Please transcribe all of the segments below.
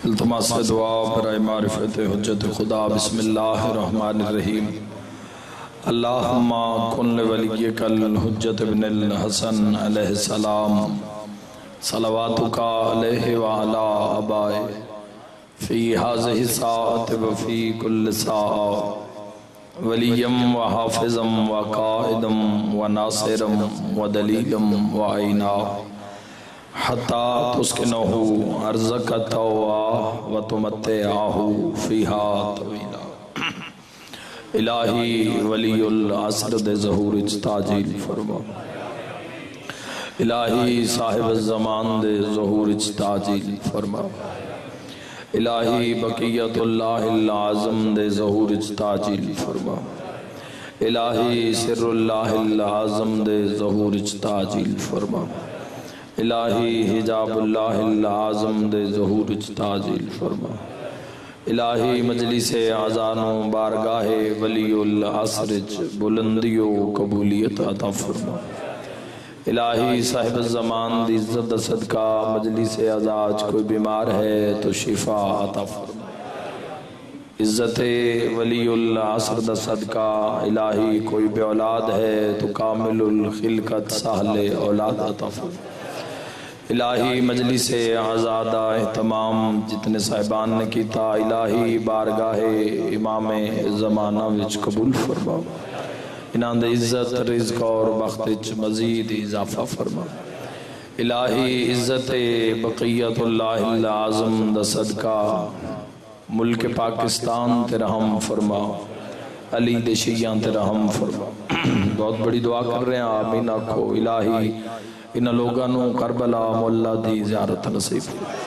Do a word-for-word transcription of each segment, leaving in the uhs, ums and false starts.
التماس دعا برائے معرفت حجت خدا بسم اللہ الرحمن الرحیم اللہم کن لولیک الحجت ابن الحسن علیہ السلام صلواتک علیہ وعلا آبائے فی حاضح ساعت وفی کل ساعت ولیم و حافظم و قائدم و ناصرم و دلیلم و عینا حتی تسکنہو ارزق التوہ و تمتعہو فیہا طویلا الہی ولی العصر دے ظہور اجتاجیل فرما الہی صاحب الزمان دے ظہور اجتاجیل فرما الہی بقیت اللہ العظم دے ظہور اجتاجیل فرما الہی سر اللہ العظم دے ظہور اجتاجیل فرما الہی حجاب اللہ العظم دے ظہور اجتاجیل فرما الہی مجلس اعزان بارگاہ ولی العصر بلندی و قبولیت عطا فرما الہی صاحب الزمان دی عزت صدقہ مجلس اعزاج کوئی بیمار ہے تو شفا عطا فرما عزت ولی العصر دا صدقہ الہی کوئی بے اولاد ہے تو کامل الخلقت سہل اولاد عطا فرما الہی مجلس آزادہ اہتمام جتنے صاحبان نے کیتا الہی بارگاہ امام زمانہ وچ قبول فرما انہاں دے عزت رزق اور بخت مزید اضافہ فرما الہی عزت بقیت اللہ العظم دا صدقہ ملک پاکستان تے رحم فرما علی دے شیعان تے رحم فرما بہت بڑی دعا کر رہے ہیں آمین آکھو الہی ان لوگانوں کربلا مولا دی زیارت نصیب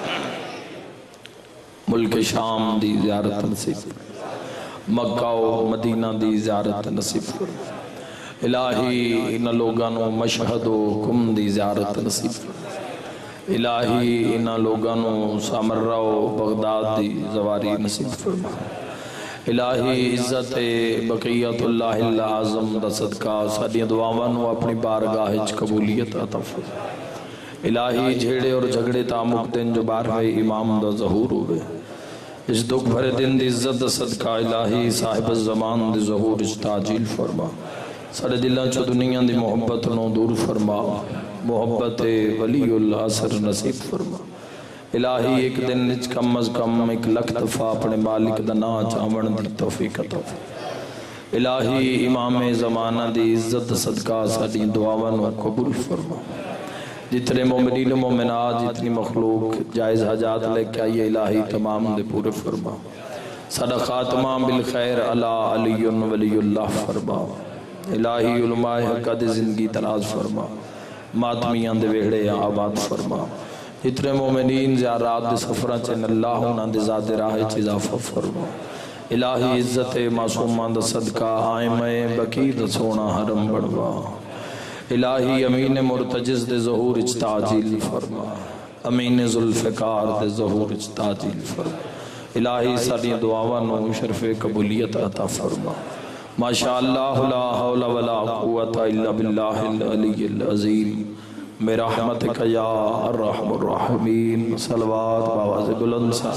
ملک شام دی زیارت نصیب مکہ و مدینہ دی زیارت نصیب الہی ان لوگانوں مشہد و کم دی زیارت نصیب الہی ان لوگانوں سامرہ و بغداد دی زواری نصیب فرما الہی عزت بقیت اللہ العظم دا صدقہ ساڑیاں دعاوانوں اپنی بارگاہ قبولیت عطا فرما الہی جھیڑے اور جھگڑے تامک دن جو بارہویں امام دا ظہور ہوئے اس دکھ بھرے دن دی عزت دا صدقہ الہی صاحب الزمان دی ظہور اجتاجیل فرما ساڑے دلان چو دنیا دی محبت نو دور فرما محبت ولی العصر نصیب فرما الہی ایک دن نچ کم از کم ایک لکھ دفعہ اپنے مالک دنا چاون دی توفیق عطا فرما الہی امام زمانہ دی عزت صدقہ ساڑی دعاون و قبول فرما جتنے مومنین و مومنات جتنی مخلوق جائز حاجات لے کے آئیے الہی تمام دے پورے فرما ساڑا خاتمہ بالخیر علی علی ولی اللہ فرما الہی علماء حقہ دے زندگی تراز فرما ماتمیاں دے ویڑے آباد فرما اتنے مومنین زیارات دے سفرہ چین اللہ انہاں دے ذات راہ اضافہ فرما الہی عزت معصومان دا صدقہ آئمہ بکی دا سونا حرم بڑھوا الہی امین مرتجز دے ظہور اجتاجیل فرما امین ذوالفقار دے ظہور اجتاجیل فرما الہی ساری دعاوانوں شرف قبولیت عطا فرما ماشاءاللہ لا حول ولا قوت الا باللہ العلی العظیم برحمتک یا الرحم الرحمین صلوات باواز بلند ساز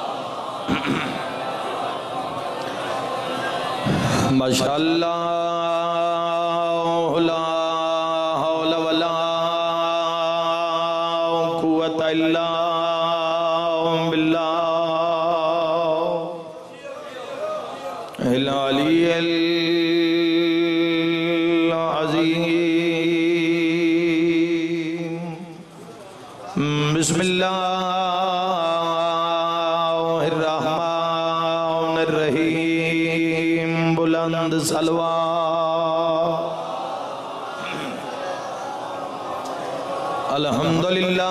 ماشاءاللہ لا حول ولا قوت الا باللہ العلی العظیم بسم اللہ الرحمن الرحیم بلند سلوہ الحمدللہ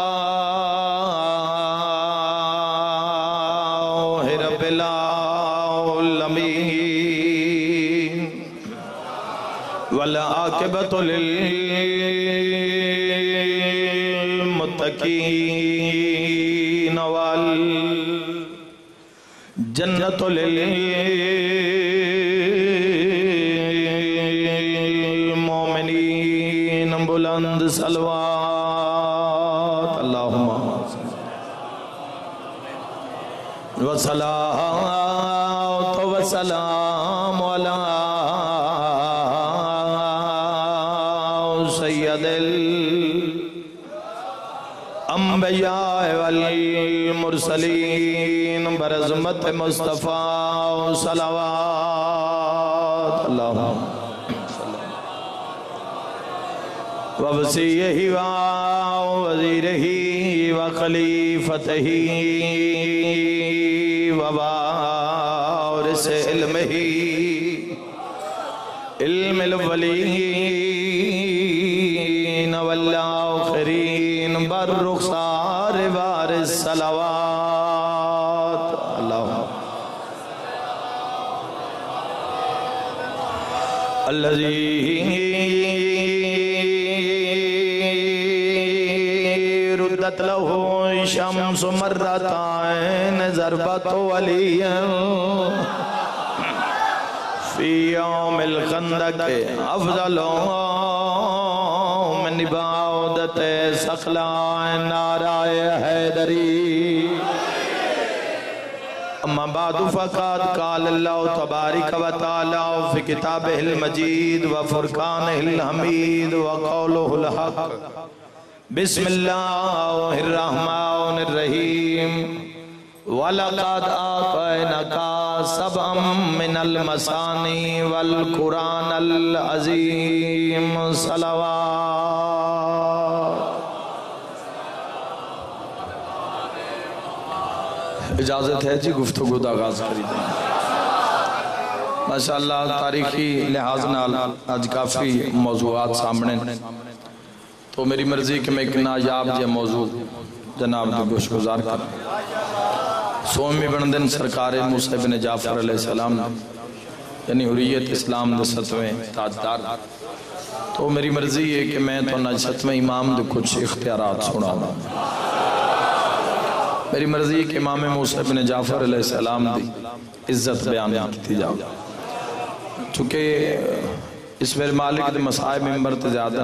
رب العالمین والعاقبۃ للمتقین والجنت للمؤمنین بلند سلوات اللہم وصلاة وسلام على سید الانبیاء والمرسلین برعظمت مصطفیٰ صلوات اللہم ووصیہ ووزیرہ وخلیفتہ ووارث علمہ علم الاولین والآخرین بررخصار وارث صلوات اللہم الذی ردت له شمس مرتين ضربت وليا في يوم الخندق افضل من عبادت سخلاء نعرہ حیدری اما بعد فقد قال اللہ تبارک و تعالی فی کتابہ المجید و فرقانہ الحمید و قولہ الحق بسم اللہ الرحمن الرحیم وَلَقَدْ آتَيْنَاكَ سَبْعًا مِّنَ الْمَثَانِي وَالْقُرْآنَ الْعَظِيمَ صلوات اجازت ہے جی گفتگو دا آغاز کری دیں ماشاءاللہ تاریخی لحاظ نال آج کافی موضوعات سامنے تو میری مرضی کہ میں ایک نایاب جے موضوع جناب دے گوش گزار کر سومی بندن سرکار موسیٰ بن جعفر علیہ السلام یعنی حریت اسلام دے ستویں تاجدار تو میری مرضی ہے کہ میں تو نہ ستویں امام دے کچھ اختیارات سنا ہوں میری مرضی ہے کہ امام موسیٰ بن جعفر علیہ السلام دی عزت بیان کی جاؤ چونکہ اس میرے مالک دے مسائب ممبر تے زیادہ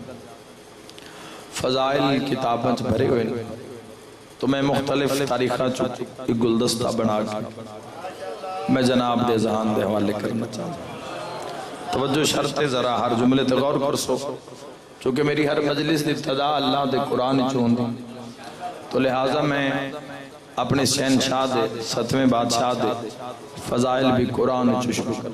فضائل کتابت بھرے ہوئے تو میں مختلف تاریخہ چکی گلدستہ بنا کے میں جناب دے ذہان دے حوالے کرنا چاہتا ہوں توجہ شرط ذرا ہر جملے تے غور کر سو چونکہ میری ہر مجلس دی ابتدا اللہ دے قرآن چون دی تو لہٰذا میں اپنے شہنشاہ دے ستویں بادشاہ دے فضائل بھی قرآن شروع کر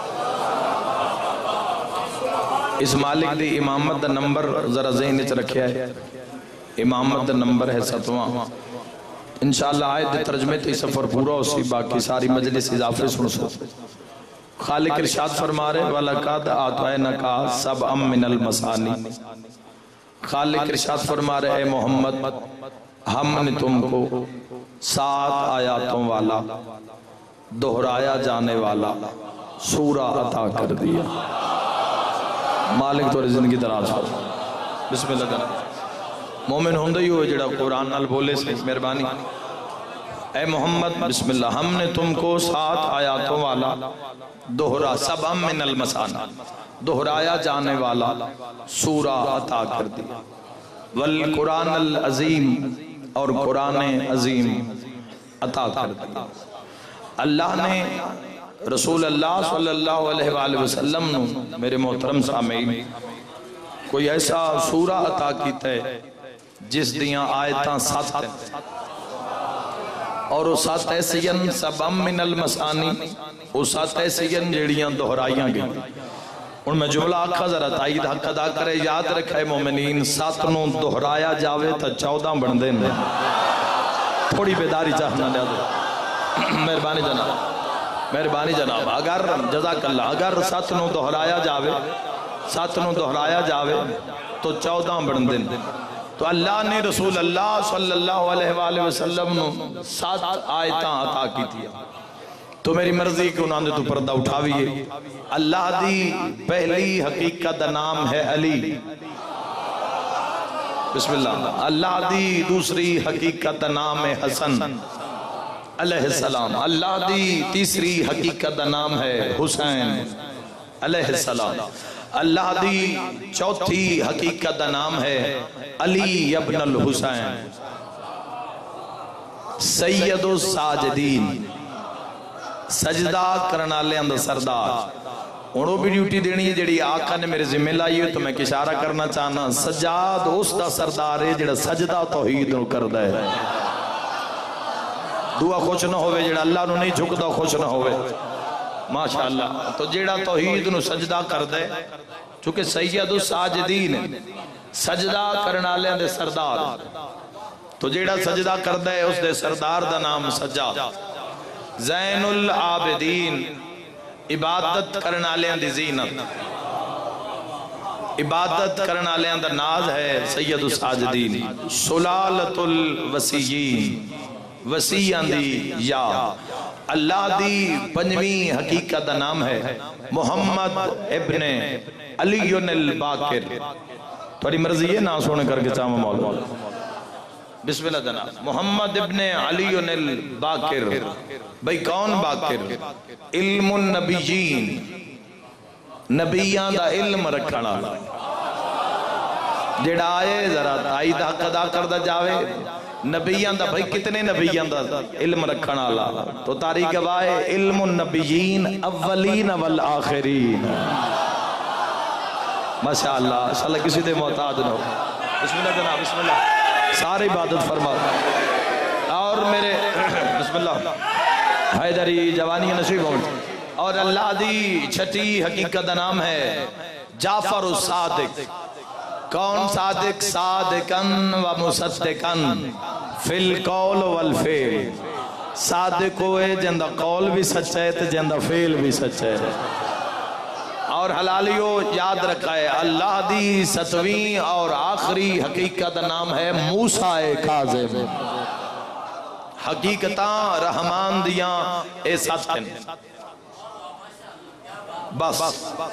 اس مالک دی امامت دا نمبر ذرا ذہن چ رکھیا ہے امامت دا نمبر ہے ستواں انشاءاللہ آیت ترجمے تے سفر پورا ہو سی باقی ساری مجلس اضافے سن سو خالق ارشاد فرما رہے وَلَقَدْ آتَيْنَاكَ سَبْعًا مِّنَ الْمَثَانِي خالق ارشاد فرما رہے اے محمد ہم نے تم کو سات آیاتوں والا دہرایا جانے والا سورہ عطا کر دیا مالک تو زندگی دراز ہو بسم اللہ جناب مومن ہوندہ ہی ہوئے جڑا قرآن نال بولے سے مہربانی اے محمد بسم اللہ ہم نے تم کو سات آیاتوں والا دہرا سبعًا من المثانی دہرایا جانے والا سورہ عطا کر دیا والقرآن العظیم اور قرآن عظیم عطا کر دیا اللہ نے رسول اللہ صلی اللہ علیہ وآلہ وسلم نو میرے محترم سامعین کوئی ایسا سورہ عطا کیتا ہے جس دیاں آیتاں سات ہیں اور وہ سات ایسیاں سبعًا من المثانی وہ سات ایسیاں جیڑیاں دہرائیاں گئیں ان میں جملہ آقا ذرا تائید حق ادا کرے یاد رکھے مومنین ساتنوں دہرایا جاوے تا چودہ بندے نے تھوڑی بیداری چاہنا لیا دے مہربانی جناب مہربانی جناب اگر جزاک اللہ اگر ساتنوں دہرایا جاوے ساتنوں دہرایا جاوے تو چودہ بندے نے تو اللہ نے رسول اللہ صلی اللہ علیہ وآلہ وسلم نے سات آیتاں عطا کی تھیا تو میری مرضی کہ انہوں نے تو پردہ اٹھاویے اللہ دی پہلی حقیقت نام ہے علی بسم اللہ اللہ دی دوسری حقیقت نام ہے حسن علیہ السلام اللہ دی تیسری حقیقت نام ہے حسین علیہ السلام اللہ دی چوتھی حقیقت نام ہے علی ابن الحسین سید الساجدین سجدہ کرنا لے اندر سردار انہوں بھی ڈیوٹی دینی ہے جڑی آقا نے میرے ذمہ لائی ہے تو میں اشارہ کرنا چاہنا سجاد اس دا سردار ہے جڑا سجدہ توحید نو کردا ہے دعا خوش نہ ہوئے جڑا اللہ نو نہیں جھکدا خوش نہ ہوئے ماشاءاللہ تو جڑا توحید نو سجدہ کردا ہے چونکہ سید الساجدین سجدہ کرنا لے اندر سردار تو جڑا سجدہ کردا ہے اس دے سردار دا نام سجاد زین العابدین عبادت کرنا لے اندر زینت عبادت کرنا لے اندر ناز ہے سید الساجدین سلالت الوسیین وسیع دی یا اللہ دی پنجویں حقیقت دا نام ہے محمد ابن علی الباقر تھوڑی مرضی ہے نا سونے کر کے چاہم مولا بسم اللہ جناب محمد ابن علی الباقر بھئی کون باقر علم النبیین نبیان دا علم رکھنا جڑا آئے ذرا تائید حق ادا کردہ جاوے نبیان دا بھئی کتنے نبیان دا علم رکھنا اللہ تو تاریخ گواہ علم النبیین اولین والآخرین ماشاءاللہ انشاءاللہ کسی دے محتاج نہ ہو بسم اللہ جناب بسم اللہ سارے عبادت فرما اور میرے بسم اللہ حیدری جوانی نصیب ہوں اور اللہ دی چھٹی حقیقت دا نام ہے جعفر الصادق کون صادق صادقن و مصدقن فی القول والفعل صادق ہوئے جندہ قول بھی سچا ہے تو جندہ فعل بھی سچا ہے اور حلالیو یاد رکھا ہے اللہ دی ستویں اور آخری حقیقت نام ہے موسیٰ کاظم حقیقتاں رحمان دیاں اے ساتھن بس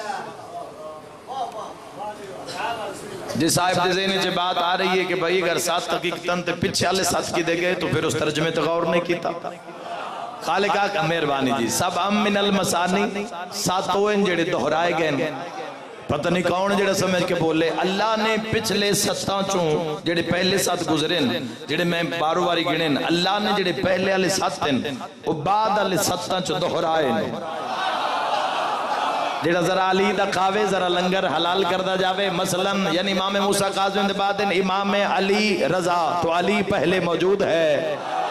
جس صاحب دے ذہنے سے بات آ رہی ہے کہ بھئی اگر سات حقیقتاں تے پچھے والے ساتھ کی دے گئے تو پھر اس ترجمے تو غور نہیں کیتا خالقہ کا مہربانی جی سب ام من المسانی ساتویں جڑے دہرائے گئے پتہ نہیں کون جڑا سمجھ کے بولے اللہ نے پچھلے ستاں چوں جڑے پہلے سات گزرین جڑے میں بارو باری گنین اللہ نے جڑے پہلے والے ساتن وہ بعد والے ستاں چوں دہرائے جڑا ذرا علی دا کھاوے ذرا لنگر حلال کردہ جاوے مثلا یعنی امام موسیٰ کاظم دے بعد امام علی رضا تو علی پہلے موجود ہے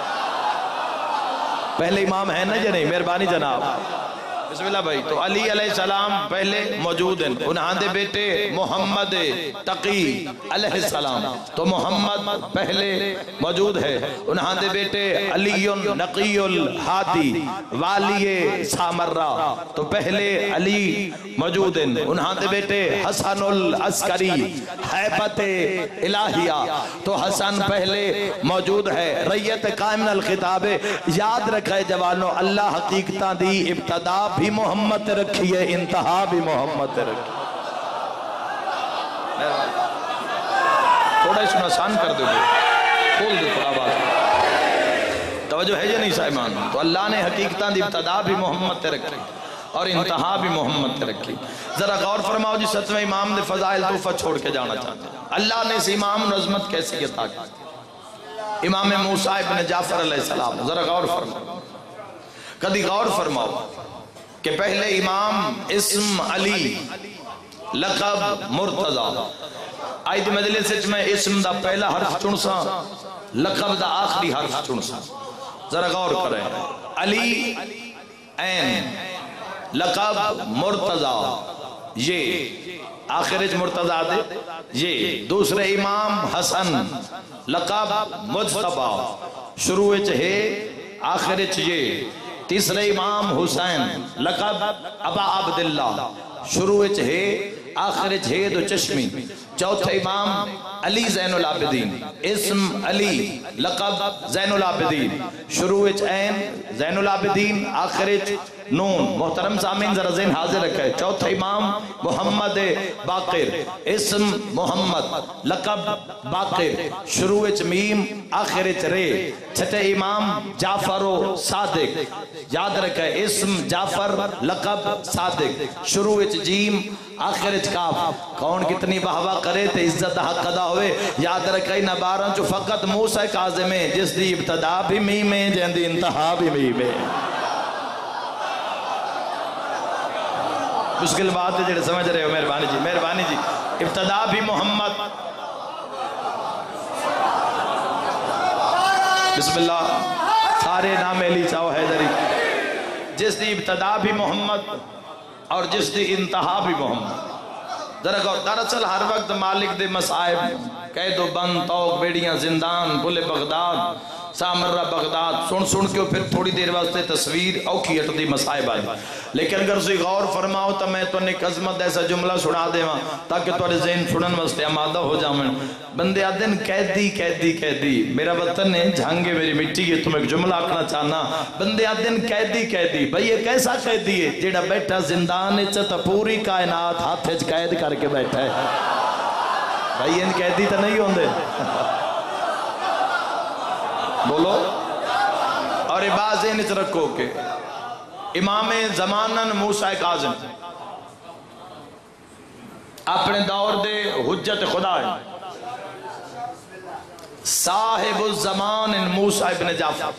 پہلے امام ہے نا جنہیں مہربانی جناب بسم اللہ بھائی تو علی علیہ السلام پہلے موجود ہیں انہاں دے بیٹے محمد تقی علیہ السلام تو محمد پہلے موجود ہے انہاں دے بیٹے علی نقی الحادی والی سامرہ تو پہلے علی موجود ہیں انہاں دے بیٹے حسن العسکری حیبت الہیہ تو حسن پہلے موجود ہے ریت قائم الخطاب یاد رکھے جوانو اللہ حقیقتاں دی ابتدا بھی محمد رکھی ہے انتہا بھی محمد رکھی تھوڑا اس میں آسان کر دو کھول دو تھوڑا بات توجہ ہے یا نہیں سائمان تو اللہ نے حقیقتاں دی ابتدا بھی محمد رکھی اور انتہا بھی محمد رکھی ذرا غور فرماؤ جی ستویں امام نے فضائل توفہ چھوڑ کے جانا چاہتے ہیں اللہ نے اس امام نظمت کیسی عطا کی امام موسیٰ ابن جعفر علیہ السلام ذرا غور فرماؤ کدی غور فرماؤ کہ پہلے امام اسم علی لقب مرتضی آئیت مجلس میں اسم دا پہلا حرف چنسا لقب دا آخری حرف چنسا ذرا غور کریں علی این لقب مرتضی یہ آخرج مرتضی دے یہ دوسرے امام حسن لقب مجتبہ شروع چہے آخرج یہ تیسرے امام حسین لقب ابا عبداللہ شروع چہے آخر چہے دو چشمی چوتھے امام علی زین العابدین اسم علی لقب زین العابدین شروع چین زین العابدین آخر نون محترم سامین ذرا ذہن حاضر رکھے چوتھے امام محمد باقر اسم محمد لقب باقر شروع میم آخر رے چھٹے امام جعفر و صادق یاد رکھے اسم جعفر لقب صادق شروع جیم آخر چکاف کون کتنی بہوا کرے تے عزت حق ادا ہوئے یاد رکھائی نبارن چو فقط موسیٰ کاظم ہے جس دی ابتدا بھی می میں جن دی انتہا بھی می میں مشکل بات ہے جڑے سمجھ رہے ہو مہربانی جی مہربانی جی ابتدا بھی محمد بسم اللہ سارے نام علی چاہو حیدری جس دی ابتدا بھی محمد اور جس دی انتہا بھی محمد ذرا گو دراصل ہر وقت مالک دے مسائب قید و بند توق بیڑیاں زندان پل بغداد سامرہ بغداد سن سن کے پھر تھوڑی دیر واسطے تصویر اوکھی اٹھ دی مسائب آئی لیکن اگر سے غور فرماؤ تو میں تو ایک عظمت ایسا جملہ سنا دے وہاں تاکہ تھوڑے ذہن سنن واسطے آمادہ ہو جاؤں بندے آدھن قیدی قیدی قیدی میرا وطن ہے جھانگے میری مٹی ہے تم ایک جملہ آکھنا چاہنا بندے آدھن قیدی قیدی بھئی یہ کیسا قیدی ہے جیڑا بیٹھا زندان چتا پوری کائنات ہاتھ ہج قید کر کے بیٹھا ہے بھئی ان قیدی تو نہیں ہوندے بولو اور عباس ذہن اچھ رکھو کہ امام زمانن موسیٰ کاظم اپنے دور دے حجت خدا ہے صاحب الزمان موسیٰ ابن جعفر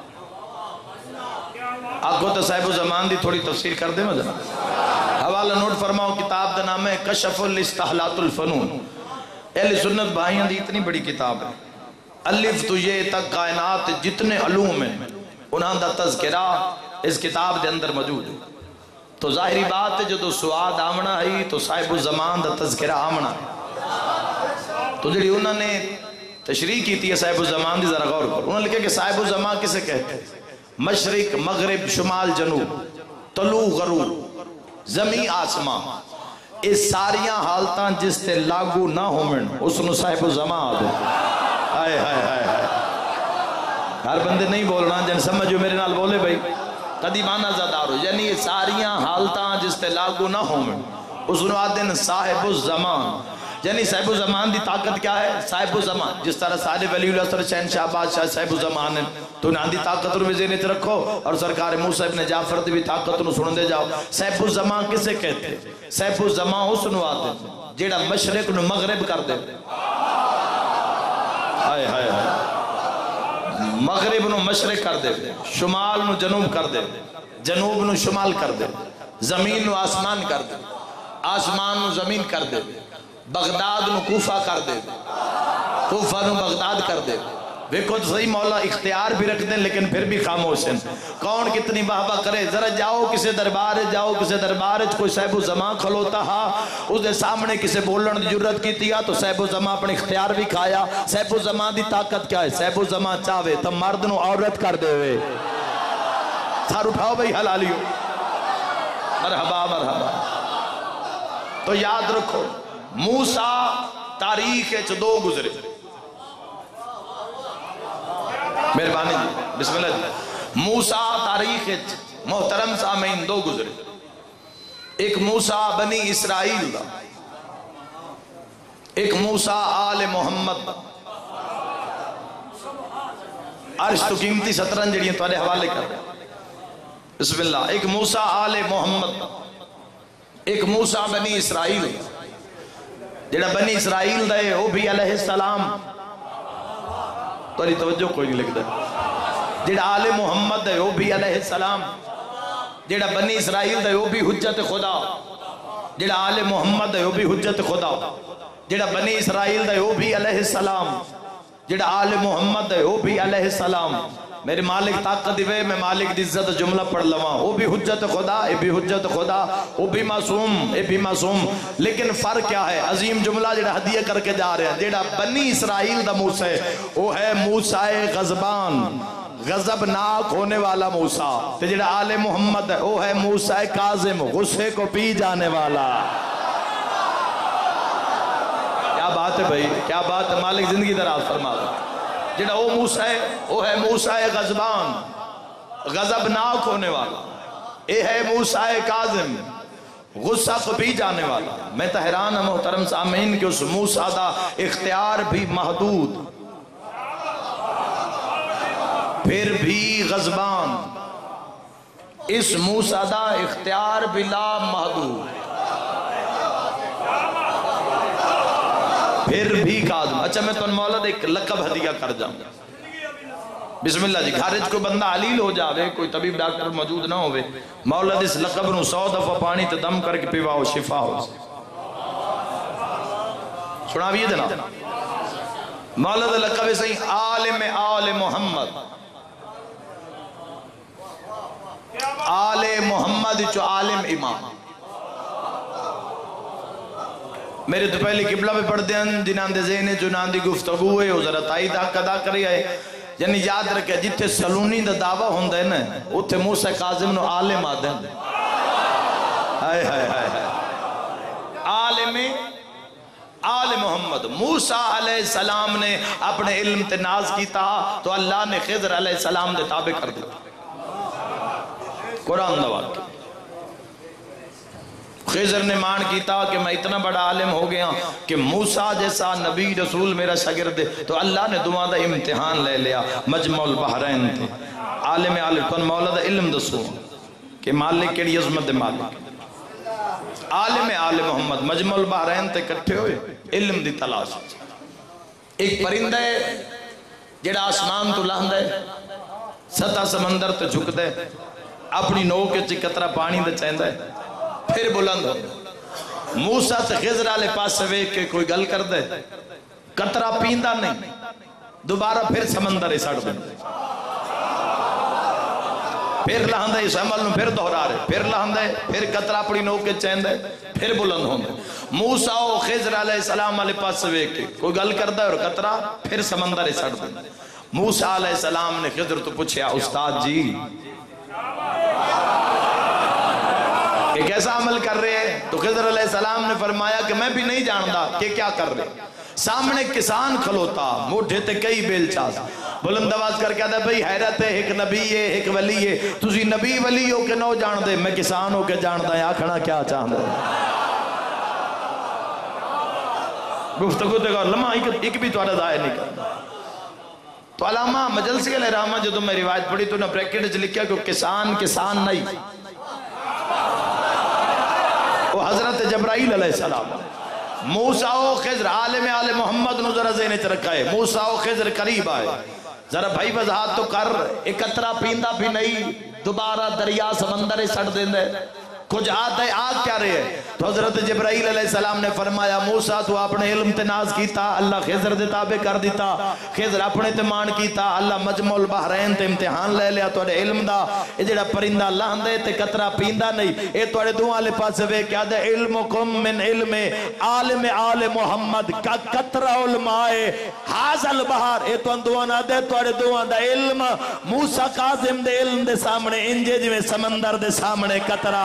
آپ کو تو صاحب الزمان دی تھوڑی تفسیر کر دے مجھے حوالہ نوٹ فرماؤ کتاب دا نام ہے کشف الاستحلات الفنون اہل سنت بھائیاں دی اتنی بڑی کتاب ہے الف تو یہ تک کائنات جتنے علوم ہیں انہاں دا تذکرہ اس کتاب دے اندر موجود ہے تو ظاہری بات ہے جو تو سواد آمنا ہے تو صاحب الزمان دا تذکرہ آمنا ہے تو جڑی انہوں نے تشریح کی تھی صاحب الزمان دی ذرا غور کر انہوں نے لکھا کہ صاحب الزمان کسے کہتے ہیں مشرق مغرب شمال جنوب طلوع غروب زمین آسمان اس ساریاں حالتاں جس تے لاگو نہ ہومن اس نے صاحب الزمان دے آئے آئے آئے آئے ہر بندے نہیں بولنا جن سمجھو میرے نال بولے بھائی قدی مانا زدار ہو یعنی یہ ساریاں حالتاں جس تے لاگو نہ ہوں اس نے آدھن صاحب الزمان یعنی صاحب الزمان دی طاقت کیا ہے صاحب الزمان جس طرح سارے ولی اللہ سر شہنشاہ بادشاہ صاحب الزمان ہیں تو انہاں دی طاقت رو بھی ذہنیت رکھو اور سرکار موسیٰ ابن جعفر دی بھی طاقت رو سن دے جاؤ صاحب الزمان کسے کہتے ہیں صاحب الزمان اس نے آدھن جیڑا مشرق نو مغرب کر دے آئے آئے آئے مغرب نو مشرق کر دے شمال نو جنوب کر دے جنوب نو شمال کر دے زمین نو آسمان کر دے آسمان نو زمین کر دے بغداد نو کوفہ کر دے کوفہ نو بغداد کر دے دیکھو تو صحیح مولا اختیار بھی رکھ دیں لیکن پھر بھی خاموش ہیں کون کتنی بہبہ کرے ذرا جاؤ کسے دربار جاؤ کسے دربار کوئی صاحب الزمان کھلوتا ہا اس دے سامنے کسے بولن دی جرت کی تیا تو صاحب الزمان اپنے اختیار بھی کھایا صاحب الزمان دی طاقت کیا ہے صاحب الزمان چاہوے تم مرد نو عورت کر دے ہوئے سار اٹھاؤ بھئی حلالیو مرحبا مرحبا تو یاد رکھو موسیٰ تاریخ چ دو گزرے مہربانی جی بسم اللہ جی موسیٰ تاریخ محترم سامعین دو گزرے ایک موسیٰ بنی اسرائیل دا ایک موسیٰ آل محمد عرش تو قیمتی سترن جڑیاں تو حوالے کر رہے بسم اللہ ایک موسیٰ آل محمد ایک موسیٰ بنی اسرائیل جڑا بنی اسرائیل دے وہ بھی علیہ السلام تو علی توجہ کوئی نہیں لکھ دے جڑا آل محمد ہے وہ بھی علیہ السلام جڑا بنی اسرائیل ہے وہ بھی حجت خدا جڑا آل محمد ہے وہ بھی حجت خدا جڑا بنی اسرائیل ہے وہ بھی علیہ السلام جڑا آل محمد ہے وہ بھی علیہ السلام میرے مالک طاقت دیوے میں مالک دی عزت جملہ پڑھ لواں وہ بھی حجت خدا اے بھی حجت خدا وہ بھی معصوم اے بھی معصوم لیکن فرق کیا ہے عظیم جملہ جڑا ہدیہ کر کے جا رہے ہیں جڑا بنی اسرائیل دا موسیٰ ہے وہ ہے موسیٰ غضبان غضب ناک ہونے والا موسیٰ تے جڑا آل محمد ہے وہ ہے موسیٰ کاظم غصے کو پی جانے والا کیا بات ہے بھائی کیا بات ہے مالک زندگی دراز فرما دو جڑا وہ موسیٰ ہے وہ ہے موسیٰ غضبان غضب ناک ہونے والا اے ہے موسیٰ کاظم غصہ کو پی جانے والا میں تو حیران ہوں محترم سامعین کہ اس موسیٰ دا اختیار بھی محدود پھر بھی غضبان اس موسیٰ دا اختیار بھی لا محدود پھر بھی کاظم. اچھا میں تو مولد ایک لقب ہدیہ کر جاؤں. بسم اللہ جی. گھر کوئی بندہ علیل ہو جاوے, کوئی طبیب ڈاکٹر موجود نہ ہوئے, مولد اس لقب نو سو دفعہ پانی تے دم کر کے پیواؤ, شفا ہو. سناویے جناب. مولد لقب صحیح عالم آل محمد. آل محمد چو عالم امام. میرے تو پہلے قبلہ پہ پڑھ دیں جنان دے ذہنے جنان دی گفتگو ہے, وہ ذرا تائید حق ادا کری ہے. یعنی یاد رکھے جتھے سلونی دا دعویٰ ہوندہ ہے نا, اتھے موسیٰ کاظم نو عالم آدھے ہیں. ہائے ہائے ہائے عالم آل محمد. موسیٰ علیہ السلام نے اپنے علم تے ناز کیتا تو اللہ نے خضر علیہ السلام دے تابع کر دیا. قرآن دواق خضر نے مان کیتا کہ میں اتنا بڑا عالم ہو گیا کہ موسیٰ جیسا نبی رسول میرا شاگرد ہے, تو اللہ نے دعا دا امتحان لے لیا. مجمع البحرین تھے. عالم عالم کن مولد علم دسو کہ مالک کیڑی عظمت دے مالک. عالم آل محمد مجمع البحرین تے کٹھے ہوئے علم دی تلاش. ایک پرندہ ہے جڑا آسمان تو لہندہ ہے, سطح سمندر تے جھک دے, اپنی نو کے چی قطرہ پانی دے چاہندہ ہے, پھر بلند ہو. موسیٰ تے خضر علیہ پاس سوے کے کوئی گل کر دے, قطرہ پیندہ نہیں, دوبارہ پھر سمندر سڑ دے, پھر لہندہ اس عمل نو پھر دہرا رہے, پھر لہندہ پھر قطرہ اپنی نو کے چاہندہ پھر بلند ہوں. موسیٰ و خضر علیہ السلام علیہ پاس سوے کے کوئی گل کر دے اور قطرہ پھر سمندر سڑ دے. موسیٰ علیہ السلام نے خضر تو پوچھیا استاد جی کہ کیسا عمل کر رہے ہیں؟ تو خضر علیہ السلام نے فرمایا کہ میں بھی نہیں جانتا کہ کیا کر رہے. سامنے کسان کھلوتا, موٹھے تے کئی بیل چاس, بلند آواز کر کے آدھا بھئی حیرت ہے, ایک نبی ہے ایک ولی ہے, تسی نبی ولی ہو کے نو جان دے, میں کسان ہو کے جان دا, یا کھڑا کیا چاہن دے. گفتگو تے گا لمحہ ایک بھی توڑا ضائع نہیں کرتا. تو علامہ مجلس کے لئے رحمہ جو میں روایت پڑھی تو نے بریکٹ لکھیا کہ کسان کسان نہیں, وہ حضرت جبرائیل علیہ السلام. موسیٰ و خضر عالم آل محمد نو ذرا ذہنے چ رکھا ہے. موسیٰ و خضر قریب آئے, ذرا بھائی وضاحت تو کر, ایک قطرہ پیندہ بھی نہیں, دوبارہ دریا سمندر سڑ دیندے, کچھ آتا ہے آگ کیا رہے ہیں. تو حضرت جبرائیل علیہ السلام نے فرمایا موسیٰ تو اپنے علم تے ناز کیتا, اللہ خضر دے تابع کر دیتا. خضر اپنے تے مان کیتا, اللہ مجمع البحرین تے امتحان لے لیا توڑے علم دا. اے جڑا پرندہ لہندے تے قطرہ پیندہ نہیں, اے توڑے دعا لے پاس وے کیا دے علمکم من علم عالم آل محمد کا قطرہ علماء حاضل بہار. اے تو دعا نہ دے توڑے دعا دا علم موسیٰ کاظم دے علم دے سامنے انجے جو سمندر دے سامنے قطرہ.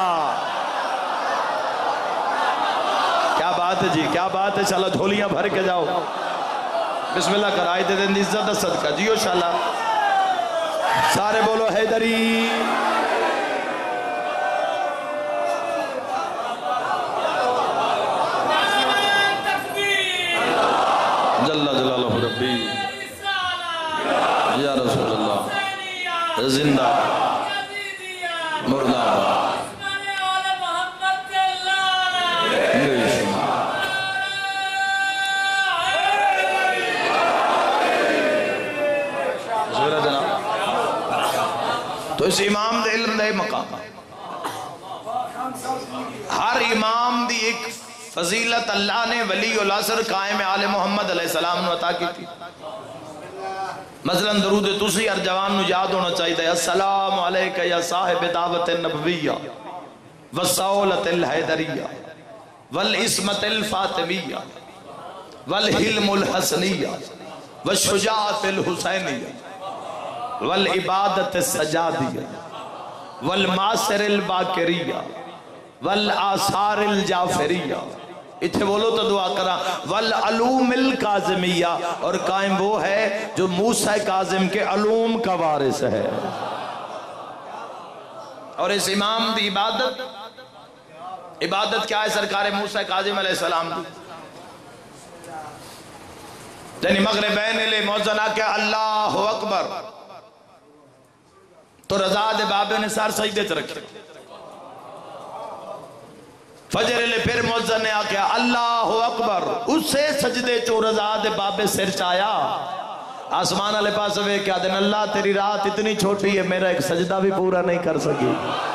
کیا بات ہے جی, کیا بات ہے. چلو دھولیاں بھر کے جاؤ, بسم اللہ کرائے دے دیں عزت صدقہ جیو شاءاللہ. سارے بولو حیدری. جل جلالہ ربی یا رسول اللہ زندہ مردہ تو اس امام دے علم دے مقام. ہر امام دی ایک فضیلت اللہ نے ولی العصر قائم آل محمد علیہ السلام نے عطا کی تھی. مثلا درود تسی ہر جوان نو یاد ہونا چاہیے, السلام علیکہ یا صاحب دعوت النبویہ والسولت الحیدریہ والعصمت الفاطمیہ والحلم الحسنیہ والشجاعت الحسینیہ والعبادت السجادیہ والماسر الباکریہ والآثار الجعفریہ. اتھے بولو تو دعا کرا. والعلوم القاظمیہ, اور قائم وہ ہے جو موسیٰ کاظم کے علوم کا وارث ہے. اور اس امام دی عبادت, عبادت کیا ہے سرکار موسیٰ کاظم علیہ السلام دی. یعنی مغربین لے موزنہ کہ اللہ اکبر, تو رضا دے بابے نے سار سجدے چ رکھے, فجر لے پھر مؤذن نے آکھیا اللہ اکبر، اسے سجدے چو رضا دے بابے سر چایا، آسمان والے پاس وے کیا دن اللہ تیری رات اتنی چھوٹی ہے میرا ایک سجدہ بھی پورا نہیں کر سکی۔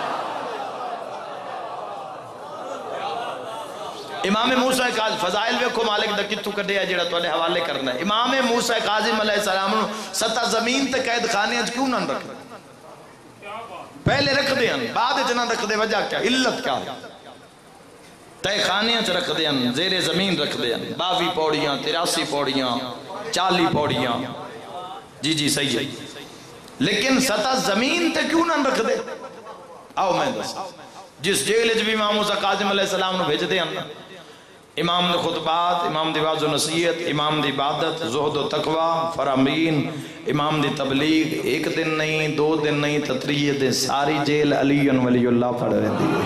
امام موسیٰ کاظم فضائل ویکھو مالک دا کتو کڈے ہے جڑا تواڈے حوالے کرنا ہے۔ امام موسیٰ کاظم علیہ السلام سطح زمین تے قید خانے اچ کیوں نہ رکھ پہلے رکھ دے ہیں بعد اتنا رکھ دے وجہ کیا علت کیا تے خانے اچ رکھ دے ہیں زیر زمین رکھ دے ہیں باوی پوڑیاں تراسی پوڑیاں چالی پوڑیاں جی جی صحیح ہے لیکن سطح زمین تے کیوں نہ رکھ دے؟ آؤ میں دس جس جیل بھی امام موسیٰ کاظم علیہ السلام نے بھیج دے ہیں امام نے خطبات، امام دی واعظ و نصیحت، امام دی عبادت، زہد و تقوی، فرامین، امام دی تبلیغ، ایک دن نہیں دو دن نہیں تطریح دے ساری جیل علی ولی اللہ پڑھ رہے دی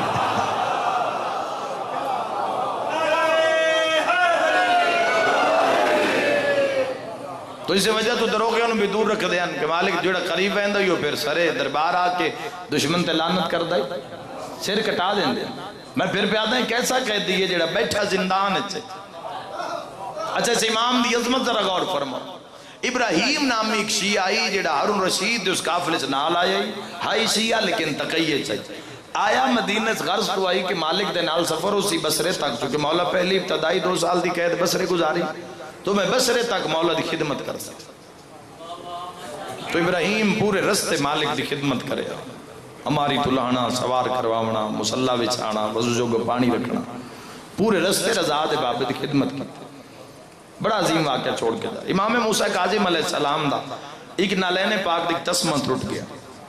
تو اس وجہ تو دروغیوں بھی دور رکھ دیا کہ مالک جوڑا قریب ہے ہو پھر سرے دربار آ کے دشمن تے لعنت کر دائی سر کٹا دیں دے میں پھر پہ آتا ہیں کیسا کہہ دیئے جڑا بیٹھا زندان ہے اچھا اس امام دی عظمت ذرا غور فرما ابراہیم نامی ایک شیعی جڑا ہارون رشید اس قافلے سے نال آیا ہائی شیعہ لیکن تقیہ چاہیے آیا مدینہ سے غرض تو آئی کہ مالک دے نال سفر اسی بسرے تک چونکہ مولا پہلی ابتدائی دو سال دی قید بسرے گزاری تو میں بسرے تک مولا دی خدمت کر سکتا تو ابراہیم پورے رستے مالک دی خدمت کرے ہماری تلانا سوار کرواونا مسلح بچھانا وضو کو پانی رکھنا پورے رستے رضا دے بابے دی خدمت کی بڑا عظیم واقعہ چھوڑ کے دا امام موسیٰ کاظم علیہ السلام دا ایک نالین پاک دیکھ تسمہ ٹوٹ گیا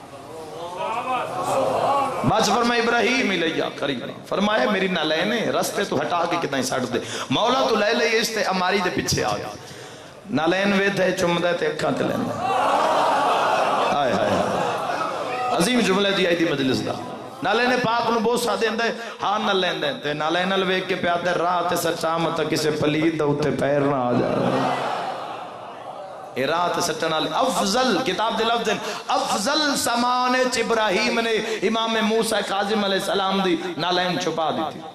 باچ فرمائے ابراہیم علیہ قریب فرمایا میری نالین رستے تو ہٹا کے کتنا ہی ساڑھ دے مولا تو لے لے اس تے ہماری دے پیچھے آگا نالین وے تھے چم دے تے اکھاں تے لین آئے آئے عظیم جملہ دی آئی دی مجلس دا نالین پاک نو بہت سا دیں دے ہاں نہ لین دیں تے نالین الویک کے پیادے راہ تے سچامتا کسے پلید دا اتے پیر نہ آ جائے اے راہ تے سچنا لے افضل کتاب دے لفظ افضل سمانے چ ابراہیم نے امام موسیٰ کاظم علیہ السلام دی نالین چھپا دی تھی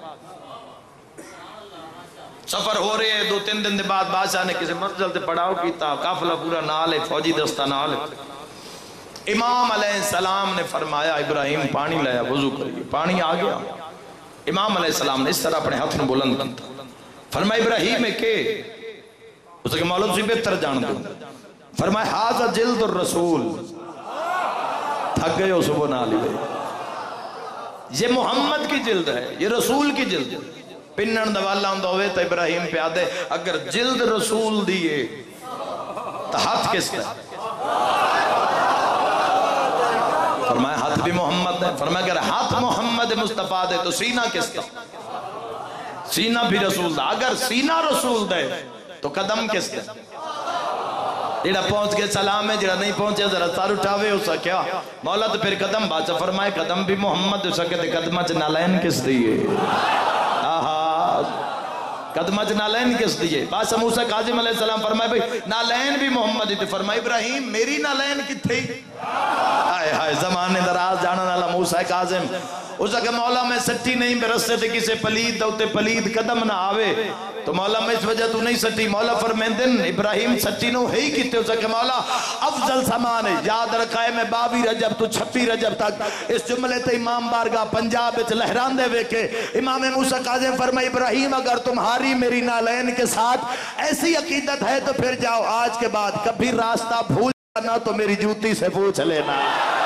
سفر ہو رہے ہیں دو تین دن دے بعد بادشاہ نے کسے مرجل تے پڑاؤ کیتا قافلہ پورا نالے فوجی دستہ نالے امام علیہ السلام نے فرمایا ابراہیم پانی لایا وضو کریے پانی آ گیا امام علیہ السلام نے اس طرح اپنے ہاتھ میں بلند کیا فرمایا ابراہیم ہے کہ اسے کہ مولا تسی بہتر جان دو فرمایا حاضر جلد الرسول تھک گئے ہو صبح نہ لی یہ محمد کی جلد ہے یہ رسول کی جلد ہے پنن دوالا ہوں دوے تو ابراہیم پہ آدھے اگر جلد رسول دیئے تو ہاتھ کس ہے فرمایا ہاتھ بھی محمد ہے فرمایا اگر ہاتھ محمد مصطفیٰ دے تو سینہ کس تا سینہ بھی رسول دا اگر سینہ رسول دے تو قدم کس دے جڑا پہنچ کے سلام ہے جڑا نہیں پہنچے ذرا سار اٹھاوے ہو سکیا مولا تو پھر قدم بادشاہ فرمائے قدم بھی محمد ہو سکے تو قدمہ چ نالین کس دیئے آہا قدمہ چ نالین کس دیئے بادشاہ موسیٰ کاظم علیہ السلام فرمائے بھئی نالین بھی محمد ہی تو فرمائے ابراہیم میری نالین کتھے آئے آئے زمانے دراز جانا نالا موسیٰ کاظم اس کہ مولا میں سٹی نہیں میں رستے تھے کسے پلید دوتے پلید قدم نہ آوے تو مولا میں اس وجہ تو نہیں سٹی مولا فرمیندن ابراہیم سٹی نو ہی کتے اس کہ مولا افضل سمانے یاد رکھائے میں باوی رجب تو چھپی رجب تک اس جملے تے امام بارگاہ پنجاب اچھ لہران دے وے کے امام موسیٰ کاظم فرمائے ابراہیم اگر تمہاری میری نالین کے ساتھ ایسی عقیدت ہے تو پھر جاؤ آج کے بعد کبھی راستہ بھول جانا تو میری جوتی سے پوچھ لینا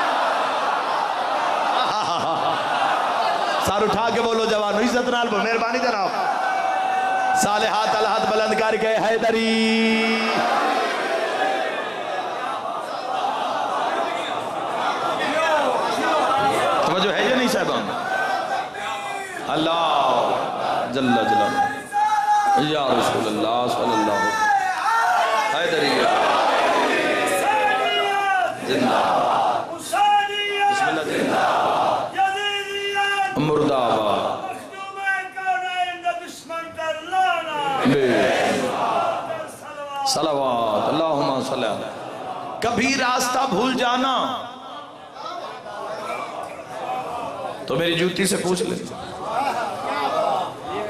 سار اٹھا کے بولو جوانو عزت نال بول مہربانی جناب صالحات الہات بلند کر کے حیدری توجہ ہے یا نہیں صاحبان اللہ جل جلالہ یا رسول اللہ صلی اللہ حیدری زندہ بسم اللہ زندہ مردہ آباد صلوات اللہم صلی اللہ کبھی راستہ بھول جانا تو میری جوتی سے پوچھ لے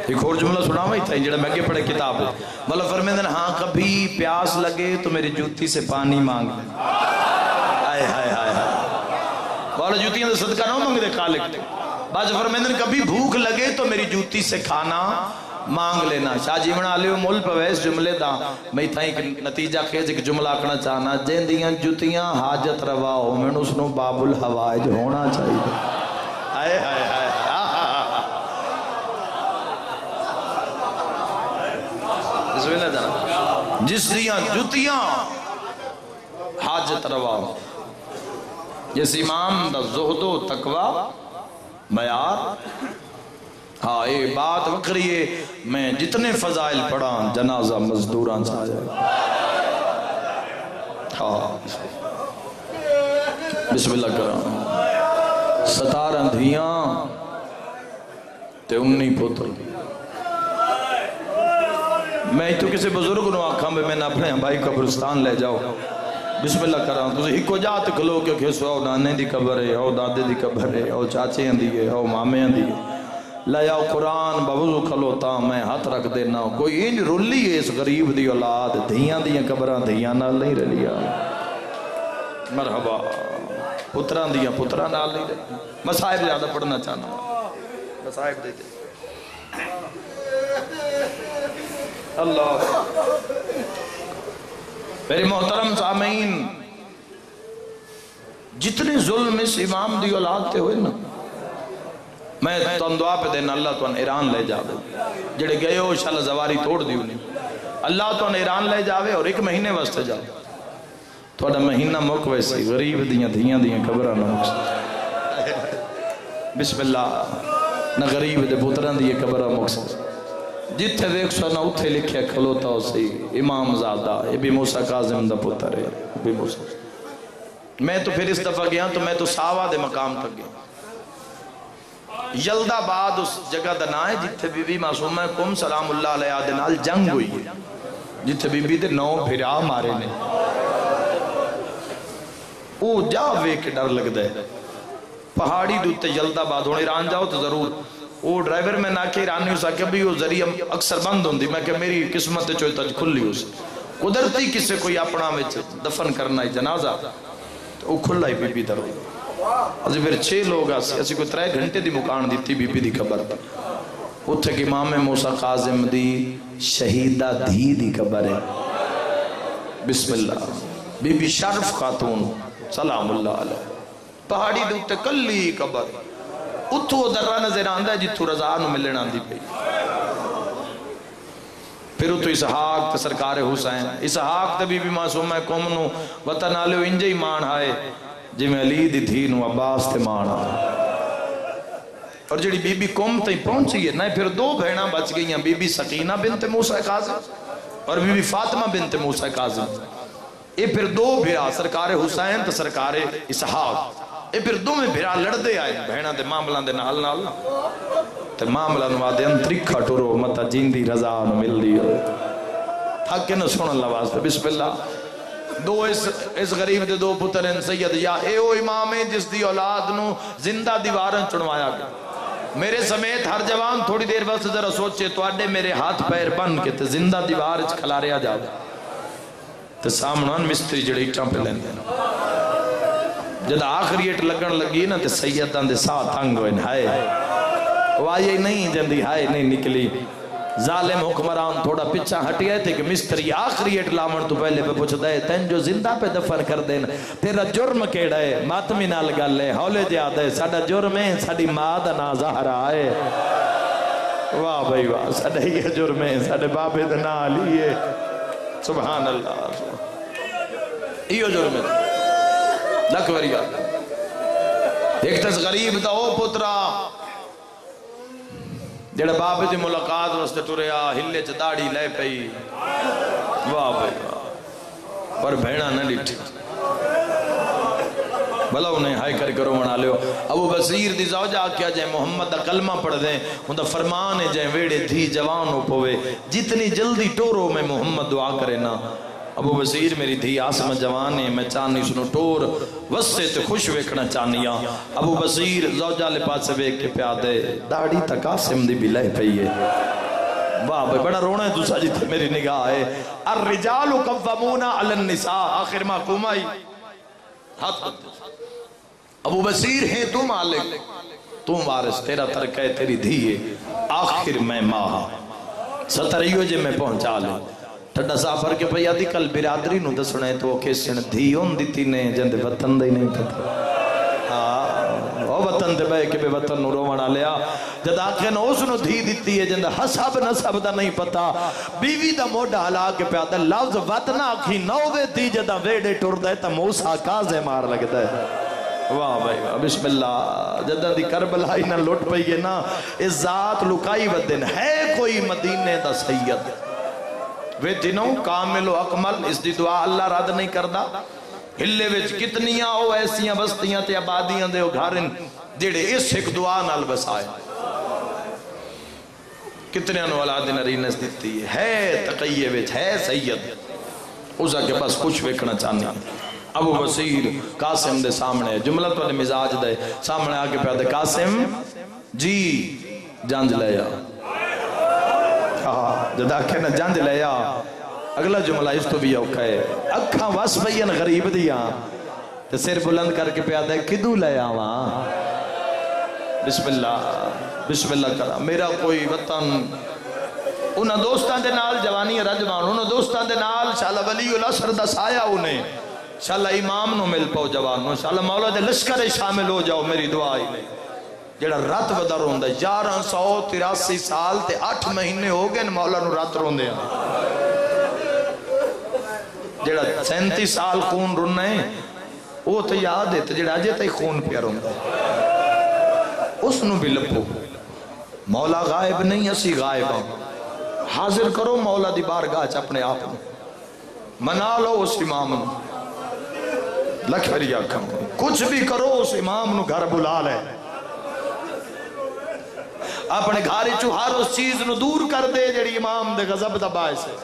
ایک اور جملہ سنا میں تھا جڑا میں کے پڑھے کتاب ہے مولا فرمیندن ہاں کبھی پیاس لگے تو میری جوتی سے پانی مانگ لے آئے ہائے ہائے ہائے مولا جوتیاں سے صدقہ نہ مانگ دے خالق باج فرمیندن کبھی بھوک لگے تو میری جوتی سے کھانا مانگ لینا شاہ جیون علیہ مول پویس جملے دا میں تھا ایک نتیجہ خیز ایک جملہ اکنا چاہنا جن دیاں جوتیاں حاجت روا ہو میں اس نو باب الحوائج ہونا چاہیے آئے آئے آئے جس دیاں جوتیاں حاجت روا ہو جس امام دا زہد و تقوی معیار ہاں اے بات وکری ہے میں جتنے فضائل پڑھا جنازہ مزدوران سے آیا ہاں بسم اللہ کرام ستارہ دھیاں تے انی پتر میں تو کسی بزرگ نو آکھاں میں نے اپنے بھائی قبرستان لے جاؤ بسم اللہ کرام تو ہی کو جات کھلو کہ کھسو او نانے دی قبر ہے او دادے دی قبر ہے او چاچے ہندی ہے او مامے ہندی ہے لیا قرآن بوضو کھلوتا میں ہاتھ رکھ دینا کوئی انج رلی ہے اس غریب دی اولاد دھیاں دیاں قبران دھیاں نال نہیں رلیا مرحبا پتران دیاں پتران نال نہیں رلیا مسائب زیادہ پڑھنا چاہنا مسائب دیتے اللہ میرے محترم سامعین جتنے ظلم اس امام دی اولاد تے ہوئے نا میں تو دعا پہ دینا اللہ تو ان ایران لے جاوے جڑے گئے ہو انشاءاللہ زواری توڑ دیو نہیں اللہ تو ان ایران لے جاوے اور ایک مہینے واسطے جاوے تھوڑا مہینہ موک ویسی غریب دیاں دیاں دیاں قبران موک بسم اللہ نہ غریب دے پتران دیاں قبران موک جتھے دیکھ سو نہ اتھے لکھے کھلوتا ہو سی امام زادہ ابی موسیٰ قاظم دا پتر ہے ابی موسیٰ میں تو پھر اس دفعہ گیا تو میں تو ساوا دے مقام تک گیا یلدہ بعد اس جگہ دنائے جتھے بی بی معصومہ کم سلام اللہ علیہ آدنال جنگ ہوئی ہے جتھے بی بی دے نو پھرا مارے نے او جا وے کے ڈر لگ دے پہاڑی دوتے یلدہ بعد ہونے ایران جاؤ تو ضرور وہ ڈرائیور میں نہ کہ ایرانی ہو سکے بھی وہ ذریعہ اکثر بند ہوندی میں کہ میری قسمت چوئی تج کھلی ہو سکے قدرتی کسے کوئی اپنا میں دفن کرنا ہے جنازہ تو وہ کھلا ہی بی بی در ہوئی ازی پھر چھ لوگ آسی اسی کوئی ترائے گھنٹے دی مکان دیتی بی بی دی قبر پر اتھے کہ امام موسیٰ قاظم دی شہیدہ دھی دی قبر ہے بسم اللہ بی بی شرف خاتون سلام اللہ علیہ پہاڑی دوتے کلی قبر اتھو درہ نظر آندہ ہے جتھو رضا نو ملن آندی پئی پھر اتھو اسحاق تے سرکار حسین اسحاق تے بی بی معصومہ قوم نو وطن آلیو انجے ہی مان آئے جی میں علی دی تھی نو عباس تے مان آئے اور جڑی بی بی قوم تے پہنچی ہے نہیں پھر دو بھیڑاں بچ گئی ہیں بی بی سکینہ بنت موسیٰ قاظم اور بی بی فاطمہ بنت موسیٰ قاظم یہ پھر دو بھیڑا سرکار حسین تے سرکار اسحاق اے پھر دو میں بھیرا لڑ دے آئے بہنہ دے معاملہ دے نال نال تے معاملہ نوا دے انترکھا ٹورو متا جیندی رضا نو مل دی حق کے نو سن اللہ واسطے بسم اللہ دو اس اس غریب دے دو پتر ان سید یا اے او امام ہے جس دی اولاد نو زندہ دیوارن چنوایا گیا میرے سمیت ہر جوان تھوڑی دیر وقت ذرا سوچے تو اڈے میرے ہاتھ پیر بن کے تے زندہ دیوار اچ کھلاریا جا تے سامنان مستری جڑے اٹھاں پہ لین دینا جد آخری اٹ لگن لگی نا تے سیدان دے ساتھ تنگ ہوئے ہائے وہ آئے نہیں جندی ہائے نہیں نکلی ظالم حکمران تھوڑا پچھا ہٹی آئے تھے کہ مستری آخری اٹ لامن تو پہلے پہ پوچھ دے تین جو زندہ پہ دفن کر دینا تیرا جرم کیڑا ہے ماتمی نال گل لے ہولے جا دے ساڑا جرم ہے ساڑی ماں نا زہرہ آئے واہ بھائی واہ ساڑا یہ جرم ہے ساڑے بابے دنا لیے سبحان اللہ یہ جرم ہے لکھ وریا ایک تس غریب دا او پترا جڑا بابے دی ملاقات واسطے ٹریا ہلے چ داڑھی لے پئی واہ بھائی واہ پر بھیڑا نہ ڈٹھی بھلا انہیں ہائے کر کرو منا لیو ابو بصیر دی زوجہ کیا جائے محمد دا کلمہ پڑھ دیں ان دا فرمان ہے جائے ویڑے تھی جوان ہو پوے جتنی جلدی ٹورو میں محمد دعا کرے نا ابو وزیر میری دھی آسم جوان ہے میں چاہنی سنو ٹور وسے تے خوش ویکھنا چاہنیاں ابو وزیر زوجہ لے پاس سے ویک کے پیادے داڑھی تک قاسم دی بھی لے پئی ہے واہ بھائی بڑا رونا ہے دوسرا جیتے میری نگاہ ہے الرجال قوامون علی النساء آخر ما قومائی ہاتھ ابو وزیر ہیں تو مالک تو وارث تیرا ترکہ تیری دھی ہے آخر میں ماہ ستریو جے میں پہنچا لے ٹھڈا سافر کے پہ یادی کل برادری نو دسنے تو کسن دھی ہون دیتی نے جند وطن دے نہیں پتا ہاں او وطن دے بے کہ بے وطن نو رومانا لیا جد آنکھیں اس نو دھی دیتی ہے جند حساب نصب دا نہیں پتا بیوی دا موڑا حلا کے پیادہ لفظ وطن آنکھی نووے دی جدہ ویڑے ٹور دے تا موسیٰ کازے مار لگتا ہے واہ بھائی واہ بسم اللہ جدہ دی کربلائی نہ لوٹ پئی ہے نا اس ذات لکائی ودن ہے کوئی مدینے دا سید وہ دنوں کامل و اکمل اس دی دعا اللہ رد نہیں کردہ ہلے وچ کتنیاں ہو ایسیاں بستیاں تے آبادیاں دے ہو گھارن جڑے اس ایک دعا نال بسائے کتنیاں نو اولاد نرینس دیتی ہے تقیہ وچ ہے سید اسا کے بس کچھ ویکھنا چاہنا ابو بصیر قاسم دے سامنے جملہ تو نے مزاج دے سامنے آگے پیادے قاسم جی جانج لیا جدا کہ نہ جانج لیا اگلا جملہ اس تو بھی اوکھا ہے اکھاں واس بین غریب دیا تے سر بلند کر کے پیادے کدو لیا وہاں بسم اللہ بسم اللہ کرا میرا کوئی وطن انہاں دوستان دے نال جوانی رجوان انہاں دوستان دے نال شاءاللہ ولی الاسر دا سایہ انہیں انشاءاللہ امام نو مل پاؤ جوان نو انشاءاللہ مولا دے لشکر شامل ہو جاؤ میری دعائی میں جڑا رات ودا روندہ یارہ سو تراسی سال تے آٹھ مہینے ہو گئے مولا نو رات روندے ہیں جڑا سینتی سال خون رننے وہ تو یاد ہے جڑا جے تے خون پیا روندہ اس نو بھی لپو مولا غائب نہیں اسی غائب ہوں حاضر کرو مولا دی بارگاہ اپنے آپ میں منا لو اس امام نو لکھ میری آنکھاں کچھ بھی کرو اس امام نو گھر بلا لے اپنے گھاری چوہار اس چیز نو دور کر دے جڑی امام دے غضب دا باعث ہے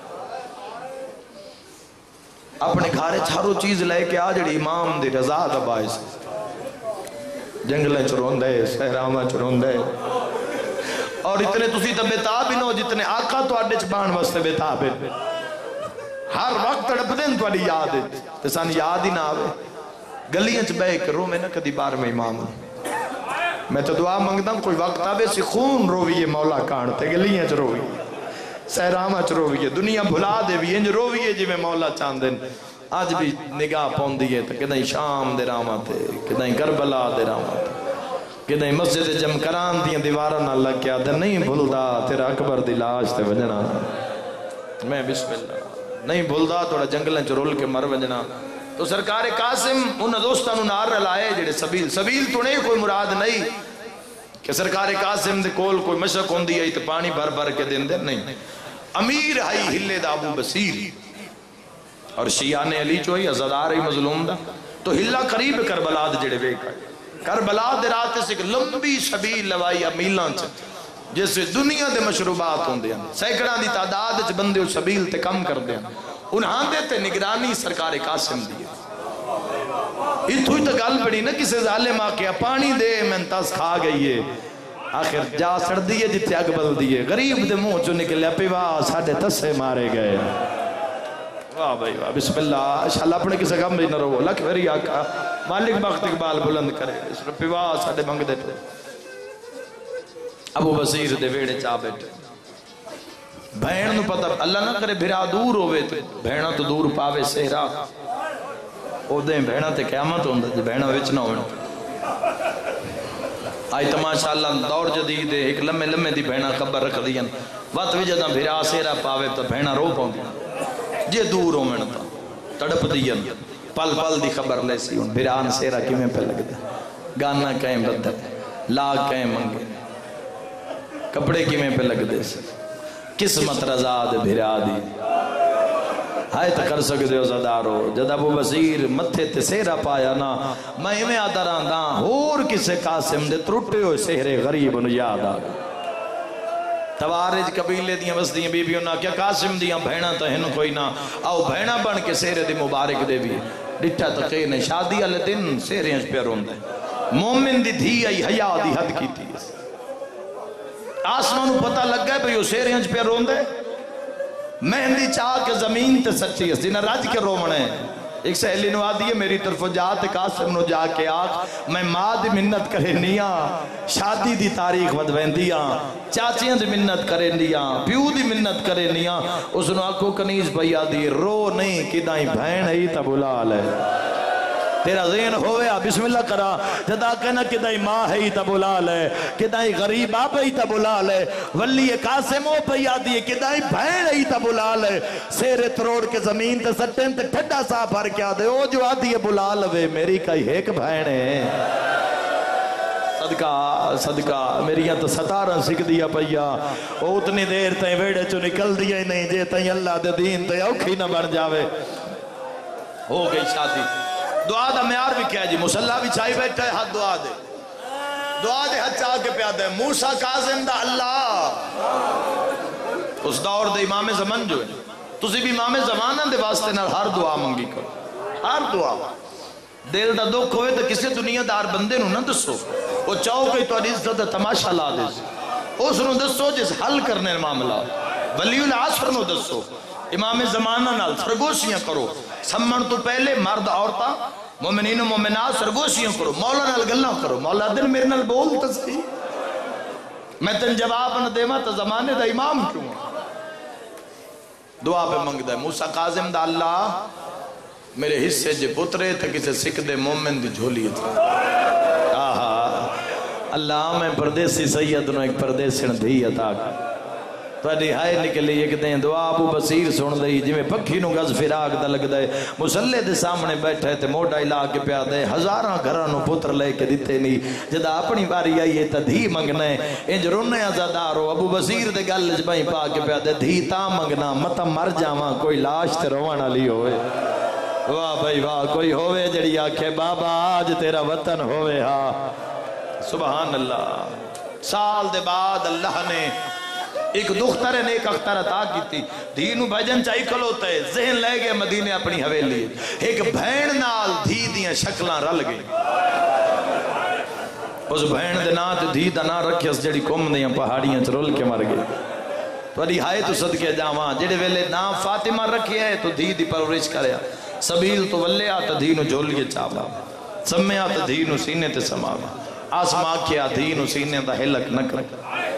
اپنے گھارے چھارو چیز لے کے آ جڑی امام دے رضا دا باعث ہے جنگلیں چرون دے سہرامہ چرون دے اور اتنے تسی تا بیتاب ہی نو جتنے آقا تو آڈے چبان واسطے بیتاب ہے ہر وقت تڑپ دیں تو آڈی یاد ہے تسان یاد ہی نہ آوے گلیاں چ بے کرو میں نہ کدی بار میں امام میں تو دعا مانگتا ہوں کوئی وقت آوے سی خون رویے مولا کانتے گلیاں چ رویے سہرامہ چ رویے دنیا بھلا دے بھی انج رویے جی میں مولا چاندن آج بھی نگاہ پون دیئے تو کدھائیں شام دے راما تے کدھائیں کربلا دے راما تے کدھائیں مسجد جمکران دیاں دیوارہ نہ لگ کیا دے نہیں بھولدا تیرا اکبر دی لاش تے وجنا میں بسم اللہ نہیں بھولدا توڑا جنگلیں چرول کے مر وجنا تو سرکار قاسم انہاں دوستانو نار رلائے جڑے سبیل سبیل تو نہیں کوئی مراد نہیں کہ سرکار قاسم دے کول کوئی مشک ہوندی ہے تو پانی بھر بھر کے دین دے نہیں امیر آئی ہلے دا ابو بصیر اور شیعان علی چوئی ازدار ہی مظلوم دا تو ہلا قریب کربلا دے جڑے بے کھائے کربلا دے رات سے ایک لمبی شبیل لوائی امیلان چ جیسے دنیا دے مشروبات ہوں دے سیکڑان دی تعداد چ بندے شبیل تے کم کر دے انہاں دے تے نگرانی سرکار قاسم دی اتھو ہی تو گل پڑی نا کسے ظالم آکیا پانی دے میں انتاز کھا گئی ہے آخر جا سڑ دیئے جتے اگبل دیئے غریب دے منہ چو نکلے پیوا ساڑھے تسے مارے گئے واہ بھائی واہ بسم اللہ انشاءاللہ اپنے کسے غم بھی نہ رہو لکھ میری آقا مالک بخت اقبال بلند کرے پیوا ساڑھے منگ دے پہ ابو بصیر دے ویڑے چاہ بیٹھے بھین نو پتہ اللہ نہ کرے بھرا دور ہوئے تھے بھینا تو دور پاوے سہرا او دیں بھینا تے قیامت ہوندہ جی بھینا وچ نہ ہوئے آئی تماشا اللہ دور جدید ایک لمحے لمحے دی بھینا خبر رکھ دیا وقت بھی جدہ بھرا سہرا پاوے تو بھینا رو پاؤں جے دور ہو میں نتا تڑپ دیا پل پل دی خبر لے سی ان بھران سہرا کی میں پہ لگ دے گانا کہیں بدر لاغ کہیں منگے کپڑے کی میں پہ لگ دے سی قسمت رضاد بھرا دی ہائے تا کر سکتے ہو زدارو جد ابو بصیر متھے تے سہرا پایا نا میں میں آدھا رانداں اور کسے قاسم دے ترٹے ہوئے سہرے غریب انہوں یاد آگا توارج قبیلے دیاں وسدیاں بیبیوں نہ کیا قاسم دیاں بھینا تو ہن کوئی نہ آؤ بھینا بن کے سیرے دی مبارک دے بھی ڈٹھا تقی نے شادی والے دن سیرے انج پہ روندے مومن دی دھی آئی حیا دی حد کی تھی آسمانوں پتہ لگ گئے بھئی وہ سیرے انج پہ روندے مہندی چاہ کے زمین تے سچی ہے جنہ رج کے رومنے ایک سہلی نو آدھی ہے میری طرف جاتے قاسم نو جا کے آگ میں ماں دی منت کرے نیاں شادی دی تاریخ ودوین دیاں چاچیاں دی منت کرے نیاں پیو دی منت کرے نیاں اس نو آکو کنیز بھیا دی رو نہیں کدائیں بھین ہی تا بلا لے تیرا ذہن ہوئے بسم اللہ کرا جدا کہنا کدائی ماں ہے ہی تا بلا لے کدائی غریب آپ ہی تا بلا لے ولی قاسم ہو پیا دیئے کدائی بھین ہی تا بلا لے سیرے تروڑ کے زمین تے سٹیں تے ٹھڈا سا بھر کیا دے او جو آدھی بلا لوے میری کئی ایک بھین ہے صدقہ صدقہ میری یہاں تو ستارہ سکھ دیا پیا او اتنی دیر تائیں ویڑے چو نکل دیا ہی نہیں جے تائیں اللہ دے دین تے اوکھی نہ بن جاوے ہو گئی شادی دعا دا میار بھی کیا جی مسلح بھی چاہی بیٹھا ہے ہاتھ دعا دے دعا دے ہاتھ چاہ کے پیادے موسیٰ کاظم دا اللہ اس دور دے امام زمان جو ہے تسی بھی امام زمانہ دے واسطے نہ ہر دعا منگی کرو ہر دعا دل دا دکھ ہوئے تو کسی دنیا دار بندے نو نہ دسو وہ چاہو کہ تو عزت تماشا لا دے اس نو دسو جس حل کرنے معاملہ ولی العصر نو دسو امام زمانہ نال سرگوشیاں کرو سمن تو پہلے مرد عورتاں مومنین و مومنات سرگوشیاں کرو مولا نال گلہ کرو مولا دن میرے نال بول تسکی میں تن جواب نہ دے ماں تو زمانے دا امام کیوں دعا پہ منگ دے موسیٰ قاظم دا اللہ میرے حصے جے پترے تھے کسے سکھ دے مومن دی جھولی تھے آہا اللہ میں پردیسی سید نو ایک پردیسی دھی عطا کر تو اڈی ہائے نکلی ایک دیں دعا ابو بصیر سن دئی جی میں پکھی نو گز فراغ دا لگ دے مسلح دے سامنے بیٹھے تے موڑا علا کے پیا دے ہزاراں گھرانو پتر لے کے دیتے نہیں جدا اپنی باری آئیے تا دھی منگنے انج رونے ازادارو ابو بصیر دے گل جبائیں پا کے پیا دے دھی تا منگنا متا مر جاواں کوئی لاش تے روانا لی ہوئے واہ بھائی واہ کوئی ہوئے جڑی آکھے بابا آج تیرا وطن ہوئے ہاں سبحان اللہ سال دے بعد اللہ نے ایک دختر نے ایک اختر عطا کی تھی دینو بھجن چاہی کلوتا ہے ذہن لے گئے مدینے اپنی حویلی ایک بھین نال دھی دیاں شکلاں رل گئی اس بھین دے نات دھی دا نا رکھے اس جڑی کم دیاں پہاڑیاں چرول کے مر گئی تو ادھی ہائے تو صدقے جاواں جڑے ویلے نا فاطمہ رکھے ہے تو دھی دی پرورش کریا سبیل تو ولے آتا دھینو جھولیے چاوا سمے آتا دھینو سینے تے سماوا آسما کیا دھینو سینے دا ہلک نہ کر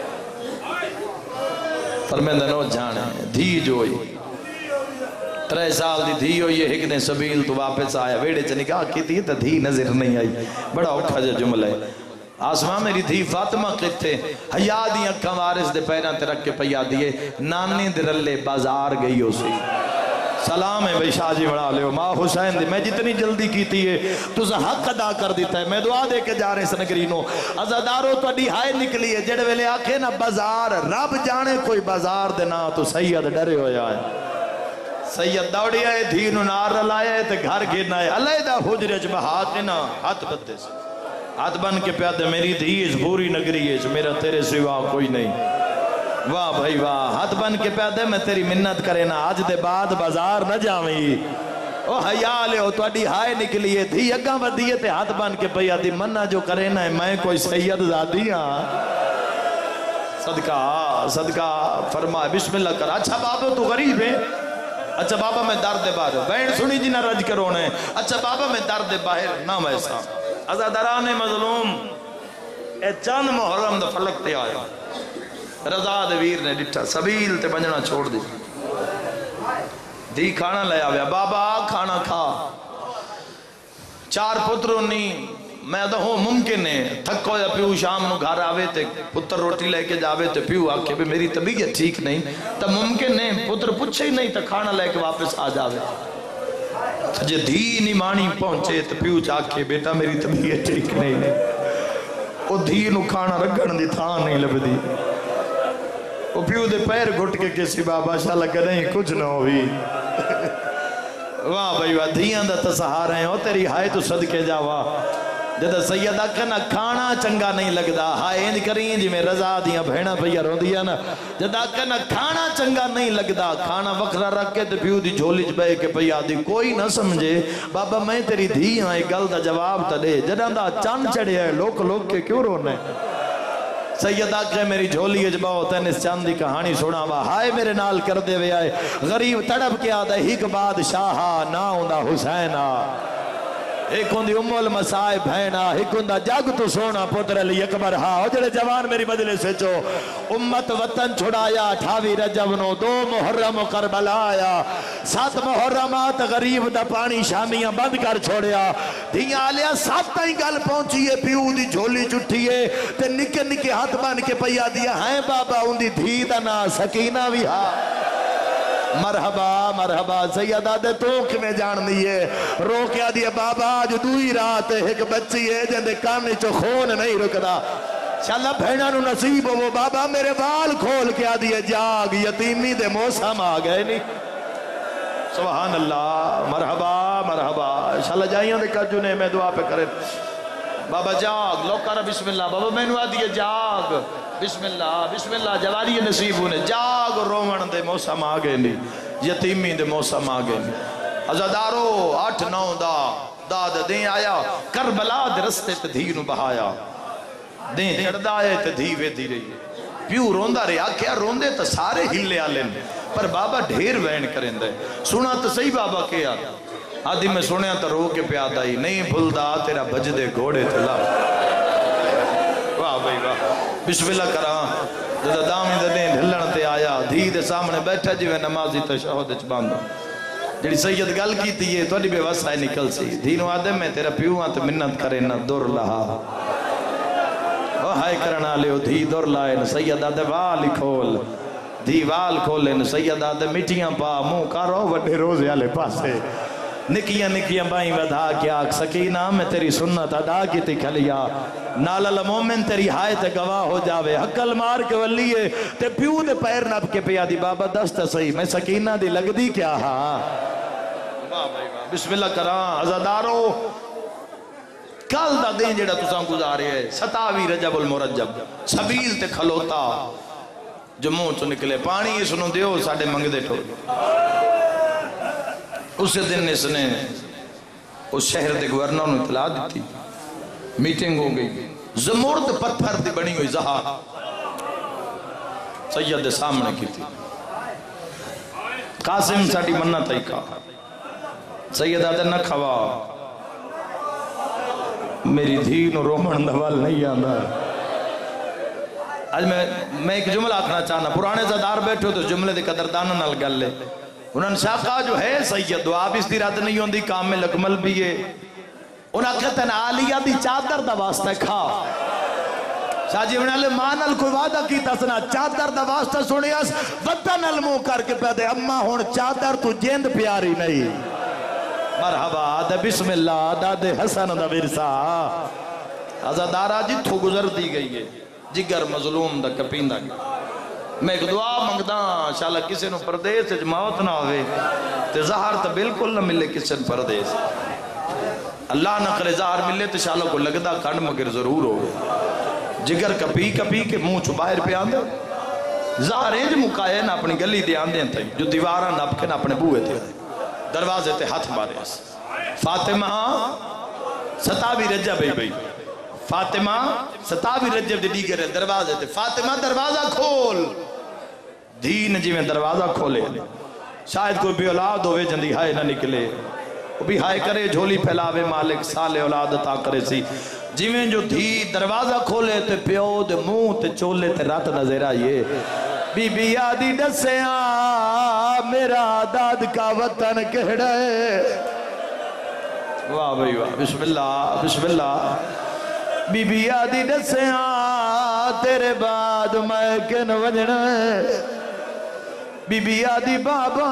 فرمیندہ نو جانے دھی جو ہوئی ترے سال دی دھی ہوئی ایک دن سبیل تو واپس آیا ویڑے چھ نکاح کی تھی تا دھی نظر نہیں آئی بڑا اٹھا جا جملہ ہے آسمان میری دھی فاطمہ کتے حیاء دی اکھاں وارث دے پیران تے رکھ کے پیا دیئے نانی دے رلے بازار گئی ہو سی سلام ہے بھئی شاہ جی بڑھا لے ماں حسین دی میں جتنی جلدی کیتی ہے تو حق ادا کر دیتا ہے میں دعا دے کے جا رہے سنگرینوں ازادارو تو اڈی ہائے نکلی ہے جڑے ویلے آکھے نا بازار رب جانے کوئی بازار دینا تو سید ڈرے ہو جائے سید دوڑی آئے دھینو نار رلائے تے گھر گرنا ہے اللہ دا حجر اچ بہات نا ہاتھ بدے سے ہاتھ بن کے پیادے میری دھی اس بھوری نگری ہے میرا تیرے سوا کوئی نہیں واہ بھائی واہ ہاتھ بن کے پیادے میں تیری منت کرے نا آج دے بعد بازار نہ جاویں او حیاء لے ہو تو اڈی ہائے نکلیے دھی اگاں ودیے تے ہاتھ بن کے پیا دی منہ جو کرے نا میں کوئی سید زادی ہاں صدقہ صدقہ فرما بسم اللہ کر اچھا بابا تو غریب ہے اچھا بابا میں درد باہر بین سنی جی نہ رج کرونے اچھا بابا میں درد باہر نہ ویسا ازادران مظلوم اے چند محرم دا فلک تے آیا رضا دویر نے ڈٹھا سبیل تے بنجنا چھوڑ دی دی کھانا لے آویا بابا کھانا کھا چار پتروں نہیں میں تو ہوں ممکن ہے تھکو یا پیو شام نو گھر آوے تے پتر روٹی لے کے جاوے تے پیو آکے بھی میری طبیعت ٹھیک نہیں تا ممکن ہے پتر پوچھے ہی نہیں تا کھانا لے کے واپس آ جاوے جے دھی نہیں مانی پہنچے تو پیو چاکے بیٹا میری طبیعت ٹھیک نہیں او دھی نو کھانا رگن دی تھان نہیں لب دی او پیو دے پیر گھٹ کے کسی بابا شاہ لگا نہیں کچھ نہ ہوئی واہ بھائی واہ دھیاں دا تسہار ہیں او تیری ہائے تو صدقے جاوا جدہ سیدہ کنا کھانا چنگا نہیں لگدا ہائے انج کریں جی میں رضا دیاں بھیڑا پیا رو دیا نا جدہ کنا کھانا چنگا نہیں لگدا کھانا وکھرا رکھ کے تے پیو دی جھولی چ بے کے پیا دی کوئی نہ سمجھے بابا میں تیری دھی ہاں ایک گل دا جواب تا دے جدہ دا چند چڑھے ہے لوک لوک کے کیوں رونے سیدہ کہ میری جھولی اجباؤ تینس چاند دی کہانی سنا وا ہائے میرے نال کر دے وے آئے غریب تڑپ کے آدھا ہک بادشاہا نا ہوندہ حسینہ ایک ہوندی ام المسائب بھینا ایک ہوندہ جاگ تو سونا پتر علی اکبر ہاں او جڑے جوان میری مجلس سے چو امت وطن چھڑایا اٹھاوی رجب نو دو محرم و کربلا آیا سات محرمات غریب دا پانی شامیاں بند کر چھوڑیا دھیاں آلیا سات تائیں گل پہنچیے پیو دی جھولی چٹھیے تے نکے نکے ہاتھ بان کے پیا دیا ہیں بابا ہوندی دھی دا نا سکینہ بھی ہاں مرحبا مرحبا سیدہ دے تو کمیں جان دیئے رو کیا دیئے بابا جو دوئی رات ایک بچی ہے جن دے کانی چو خون نہیں رکدا شاءاللہ بھینا نو نصیب ہو وہ بابا میرے وال کھول کیا دیئے جاگ یتیمی دے موسم آگئے نہیں سبحان اللہ مرحبا مرحبا شاءاللہ جائیاں دے کجونے میں دعا پہ کرے بابا جاگ لوکارا بسم اللہ بابا میں نو آدھیے جاگ بسم اللہ بسم اللہ جواری نصیب ہونے جاگ رومن دے موسم آگے نہیں یتیمی دے موسم آگے نہیں عزادارو آٹھ نو دا داد دیں آیا کربلا دے رستے تے دھی نو بہایا دیں چڑھدا ہے تے دھی وے دی رہی ہے پیو روندہ رہا کیا روندے تا سارے ہلے آلے پر بابا ڈھیر وین کریں دے سنا تو صحیح بابا کیا آدھی میں سنیا تا رو کے پیادا ہی نہیں بھلدا تیرا بجدے گھوڑے تلا واہ بھائی واہ بسم اللہ کرام جدہ دامی دے دیں ڈھلن تے آیا دھی دے سامنے بیٹھا جی میں نمازی تشہد اچ باندھا جڑی سید گل کی تھی یہ توڑی بے وسائے نکل سی دینو آدم میں تیرا پیوہاں تے منت کرے نہ دور لہا وہ ہائے کرنا لیو دھی دور لائے نہ سید آدھے والی کھول دھی وال کھولے نہ سید آدھے مٹیاں پا موں کارو وڈے روزے آلے پاسے نکیاں نکیاں بائیں ودھا کیا سکینہ میں تیری سنت ادا کی تھی کھلیا نالل مومن تیری ہائے تے گواہ ہو جاوے حقل مار کے ولیے تے پیو دے پیر نب کے پیا دی بابا دست صحیح میں سکینہ دی لگ دی کیا ہاں بسم اللہ کران عزادارو کل دا دیں جیڑا تساں گزارے ہے ستاوی رجب المرجب سبیل تے کھلوتا جو منہ چو نکلے پانی اس نو دیو ساڑھے منگ دے ٹھوڑ اس دن اس نے اس شہر دے گورنر نے اطلاع دیتی میٹنگ ہو گئی زمورد پتھر دی بنی ہوئی زہار سید سامنے کی تھی قاسم ساڑی منت ہی کہا سید آدھے نہ کھوا میری دھی نو رومن دوال نہیں آنا آج میں میں ایک جملہ آکھنا چاہنا پرانے زدار بیٹھو تو جملے دے قدردانہ نال گل لے انہوں نے شاقہ جو ہے سید دعا بھی اس دی رات نہیں ہوندی کامل اکمل بھی ہے انہاں کہتے ہیں آلیہ دی چادر دا واسطہ کھا شاہ جی انہوں نے مانل کوئی وعدہ کی تسنا چادر دا واسطہ سنیاس وطن المو کر کے پیدے اما ہون چادر تو جیند پیاری نہیں مرحبا دے بسم اللہ دا دے حسن دا ورسا عزادارہ جی تھو گزر دی گئی ہے جگر مظلوم دا کپیندہ گئی میں ایک دعا مانگدا انشاءاللہ کسی نو پردیس سے موت نہ ہوئے تے زہر تا بالکل نہ ملے کسی نو پردیس اللہ نہ کرے زہر ملے تو انشاءاللہ کو لگدا کھنڈ مگر ضرور ہوئے جگر کپی کپی کے منہ چو باہر پہ آندے زہر انج مکائے نہ اپنی گلی دے آندے تھے جو دیوارہ نپ کے نہ اپنے بوئے تھے دروازے تے ہاتھ مارے فاطمہ ستاوی رجب بھئی بھئی فاطمہ ستاوی رجب دی دیگر ہے دروازے تے فاطمہ دروازہ کھول دین جی میں دروازہ کھولے شاید کوئی بھی اولاد ہوئے جندی ہائے نہ نکلے وہ بھی ہائے کرے جھولی پھیلاوے مالک سالے اولاد عطا کرے سی جی میں جو دھی دروازہ کھولے تے پیو دے منہ تے چولے تے رات نظر آئیے بی بی آدھی ڈسیاں میرا داد کا وطن کہڑے واہ بھائی واہ بسم اللہ بسم اللہ بی بی آدھی ڈسیاں تیرے بعد میں کن وجنے بی بی آدھی بابا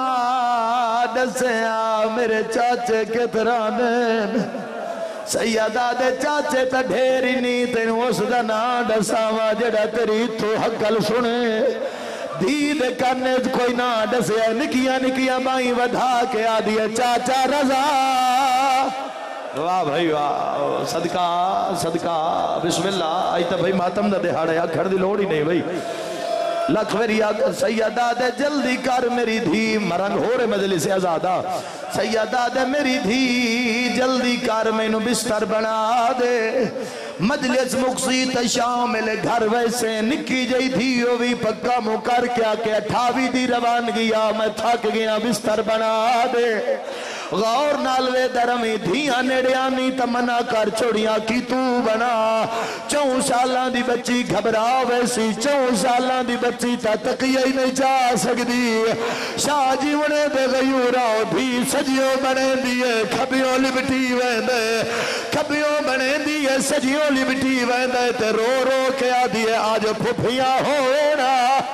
ڈسیاں میرے چاچے کے ترانے سیدہ دے چاچے تا ڈھیری نہیں تینو اس دا نا ڈساوا جڑا تیری تو حقل سنے دید کرنے کوئی نا ڈسیا نکیاں نکیاں بائیں ودھا کے آدھی چاچا رضا واہ بھائی واہ صدقہ صدقہ بسم اللہ آئی تا بھائی ماتم دا دہاڑا یا گھر دی لوڑ ہی نہیں بھائی لکھ میری آگ سیدہ دے جلدی کر میری دھی مرنگ ہو رہے مجلس ازادہ سیدہ دے میری دھی جلدی کر میں نو بستر بنا دے مجلس مقصی تشامل گھر ویسے نکی جائی دھیو بھی پکا مکر کیا کہ اٹھاوی دی روان گیا میں تھک گیا بستر بنا دے غور نالوے درمی دھیاں نیڑیانی تمنا کر چھوڑیاں کی تو بنا چون سالان دی بچی گھبرا ویسی چون سالان دی بچی تا تقیہ ہی نہیں جا سکتی شاہ جیونے دے غیوراؤ بھی سجیوں بنے دیئے کھبیوں لبٹی ویندے کھبیوں بنے دیئے سجیوں لبٹی ویندے تے رو رو کیا دیئے آج پھپیاں ہونا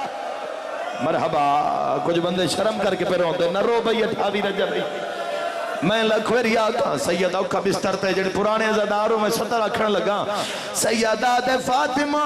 مرحبا کچھ بندے شرم کر کے پہ روندے نہ رو بھئی اٹھاوی رجا بھئی میں لکھوری آتا سیدہ کا بستر تے جڑے پرانے زداروں میں ستر رکھن لگا سیدہ دے فاطمہ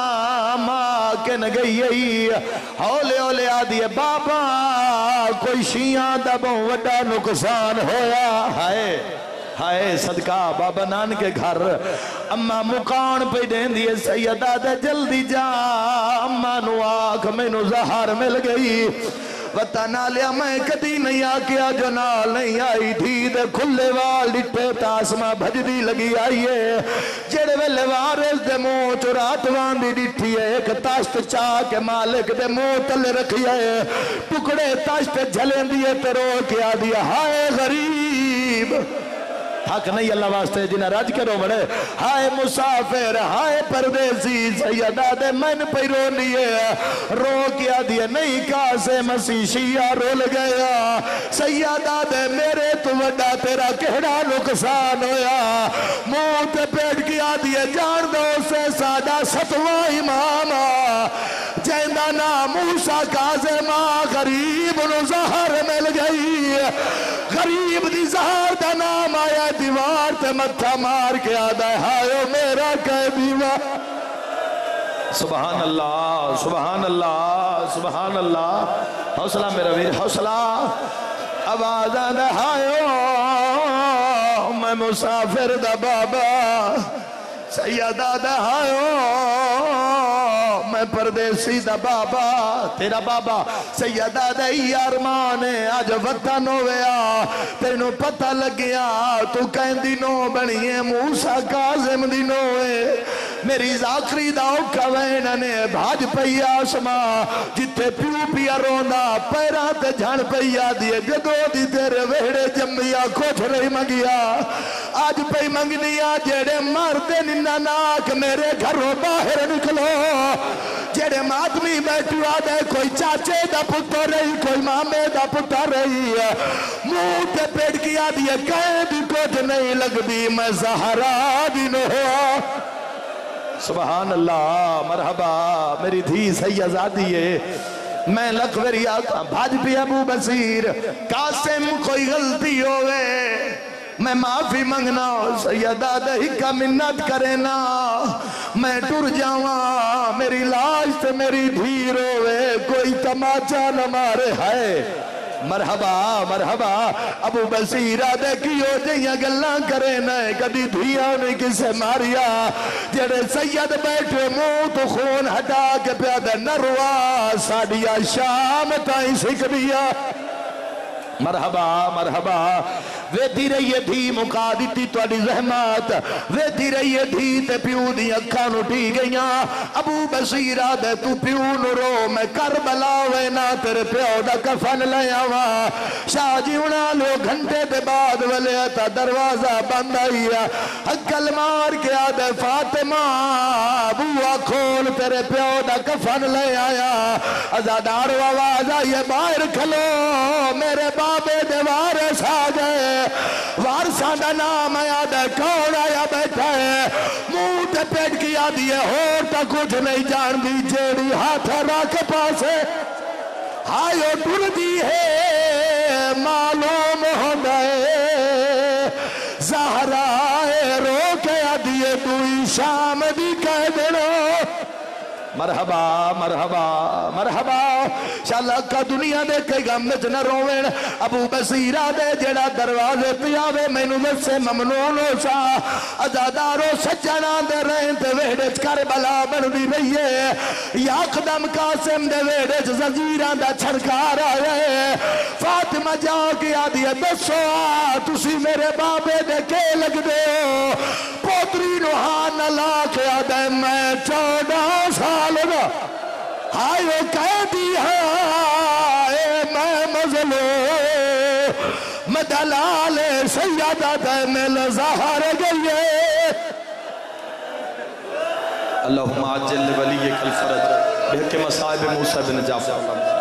ماں کے نگئی ہولے ہولے آدھیے بابا کوئی شیعہ دبوں وڈا نقصان ہویا ہائے ہائے صدقہ بابا نان کے گھر اممہ مکان پہ دین دیئے سیدہ دے جلدی جا اممہ نو آنکھ میں نو زہار مل گئی وطنہ لیا میں کدی نہیں آکیا جو نال نہیں آئی تھی دے کھلے وال ڈٹے تاسمہ بھجدی لگی آئیے جڑے ویلے وارز دے موت رات واندی ڈٹھی ہے ایک تاشت چاہ کے مالک دے موت تلے رکھی ہے ٹکڑے تاشت جھلیں دیئے تیرو کیا دیا ہائے غریب حق نہیں اللہ واسطے جنہ رج کے رو بڑے ہائے مسافر ہائے پردیسی سیدہ دے من پہ رو لیے رو کیا دیے نہیں کاسے مسیح شیعہ رول گیا سیدہ دے میرے تو وڈا تیرا کہڑا نقصان ہویا موت پیٹ کیا دیے جان دو سے سادہ ستوہ امامہ جیندہ نام موسیٰ کاظمہ غریب نو زہر مل گئی غریب دی زہر دا نام آیا دیوار تے متھا مار کے آدھا ہے ہائیو میرا کہہ دیوار سبحان اللہ سبحان اللہ سبحان اللہ حوصلہ میرا ویر حوصلہ آواز آدھا ہائیو میں مسافر دا بابا سیدہ دا ہائیو میں پردیسی دا بابا تیرا بابا سیدہ دا ارمان ہے آج وطن ہویا تینوں پتہ لگیا تو کہیں دنوں بنیے موسیٰ کاظم دنوں ہے میری زاکری دا اوکھا ویننے بھاج پئی آسماں جتے پیو پیا روندہ پیران تے جھان پیا دیئے جدو دی تیرے ویڑے جمعیا کھوچ رہی مگیا آج پئی منگنیا جیڑے مردے ننہ ناک میرے گھروں باہر نکلو جیڑے مادمی بیٹھو آدھے کوئی چاچے دا پتر رہی کوئی مامے دا پتر رہی منہ تے پیٹ کیا دیئے کہیں بھی کچھ نہیں لگ دی میں زہرا بھی نہ ہوا سبحان اللہ مرحبا میری دھی سیدہ ہے میں لکھوری آتا بھاج پی ابو بصیر قاسم کوئی غلطی ہوئے میں معافی منگنا سیدہ دہی کا منت کرنا میں ٹر جاواں میری لاش تے میری دھیر ہوئے کوئی تماچا نہ مارے ہے مرحبا مرحبا ابو بصیر آدھے کیوں جیاں گلاں کرے نئے کدی دھیاں نے کسے ماریا جڑے سید بیٹھے منہ تو خون ہٹا کے پیادہ نروا ساڑیا شام تائیں سکھ دیا مرحبا مرحبا ویدی رہیے دھی مکا دیتی تو اڈی زحمات ویدی رہیے دھی تے پیو دی اکھانو ٹی گئیاں ابو بصیر آدھے تو پیو نو رو میں کربلا وینا تیرے پیو دا کفن لے آوا شاہ جی انا لو گھنٹے دے بعد ولے تا دروازہ بند آئیا حقل مار کے آدھے فاطمہ ابوہ کھول تیرے پیو دا کفن لے آیا ازادار و آواز آئیے باہر کھلو میرے بابے دے وارث آ گئے وارثاں دا نام یاد ہے کون آیا بیٹھا ہے منہ تے پیٹ کی آدھی ہے ہوتا کچھ نہیں جان دی جیڑی ہاتھ را کے پاس ہے ہائیو ٹر دی ہے معلوم ہو گئے زہرائے رو کے آدھی ہے تو شام دی کہہ دینا مرحبا مرحبا مرحبا شاءاللہ کا دنیا دے کئی غمت نہ روین ابو بصیرہ دے جڑا دروازے پیاوے میں نو سے ممنون ہو سا ازادارو سجنا دے رہن تے ویڑچ کربلا بن دی رہی ہے یا قدم قاسم دے ویڑچ زنجیران دا چھڑکار آئے فاطمہ جا کے آدھی دسو آ تسی میرے بابے دے کے لگ دے ہو پوتری نوحان اللہ کے آدھے میں چودہ سال دا ہائے وہ قیدی ہے میں مظلو میں دلال سیدہ دے میں لزہر گئی اللہم عجل ولیک الفرج بحق مصائب موسیٰ بن جعفر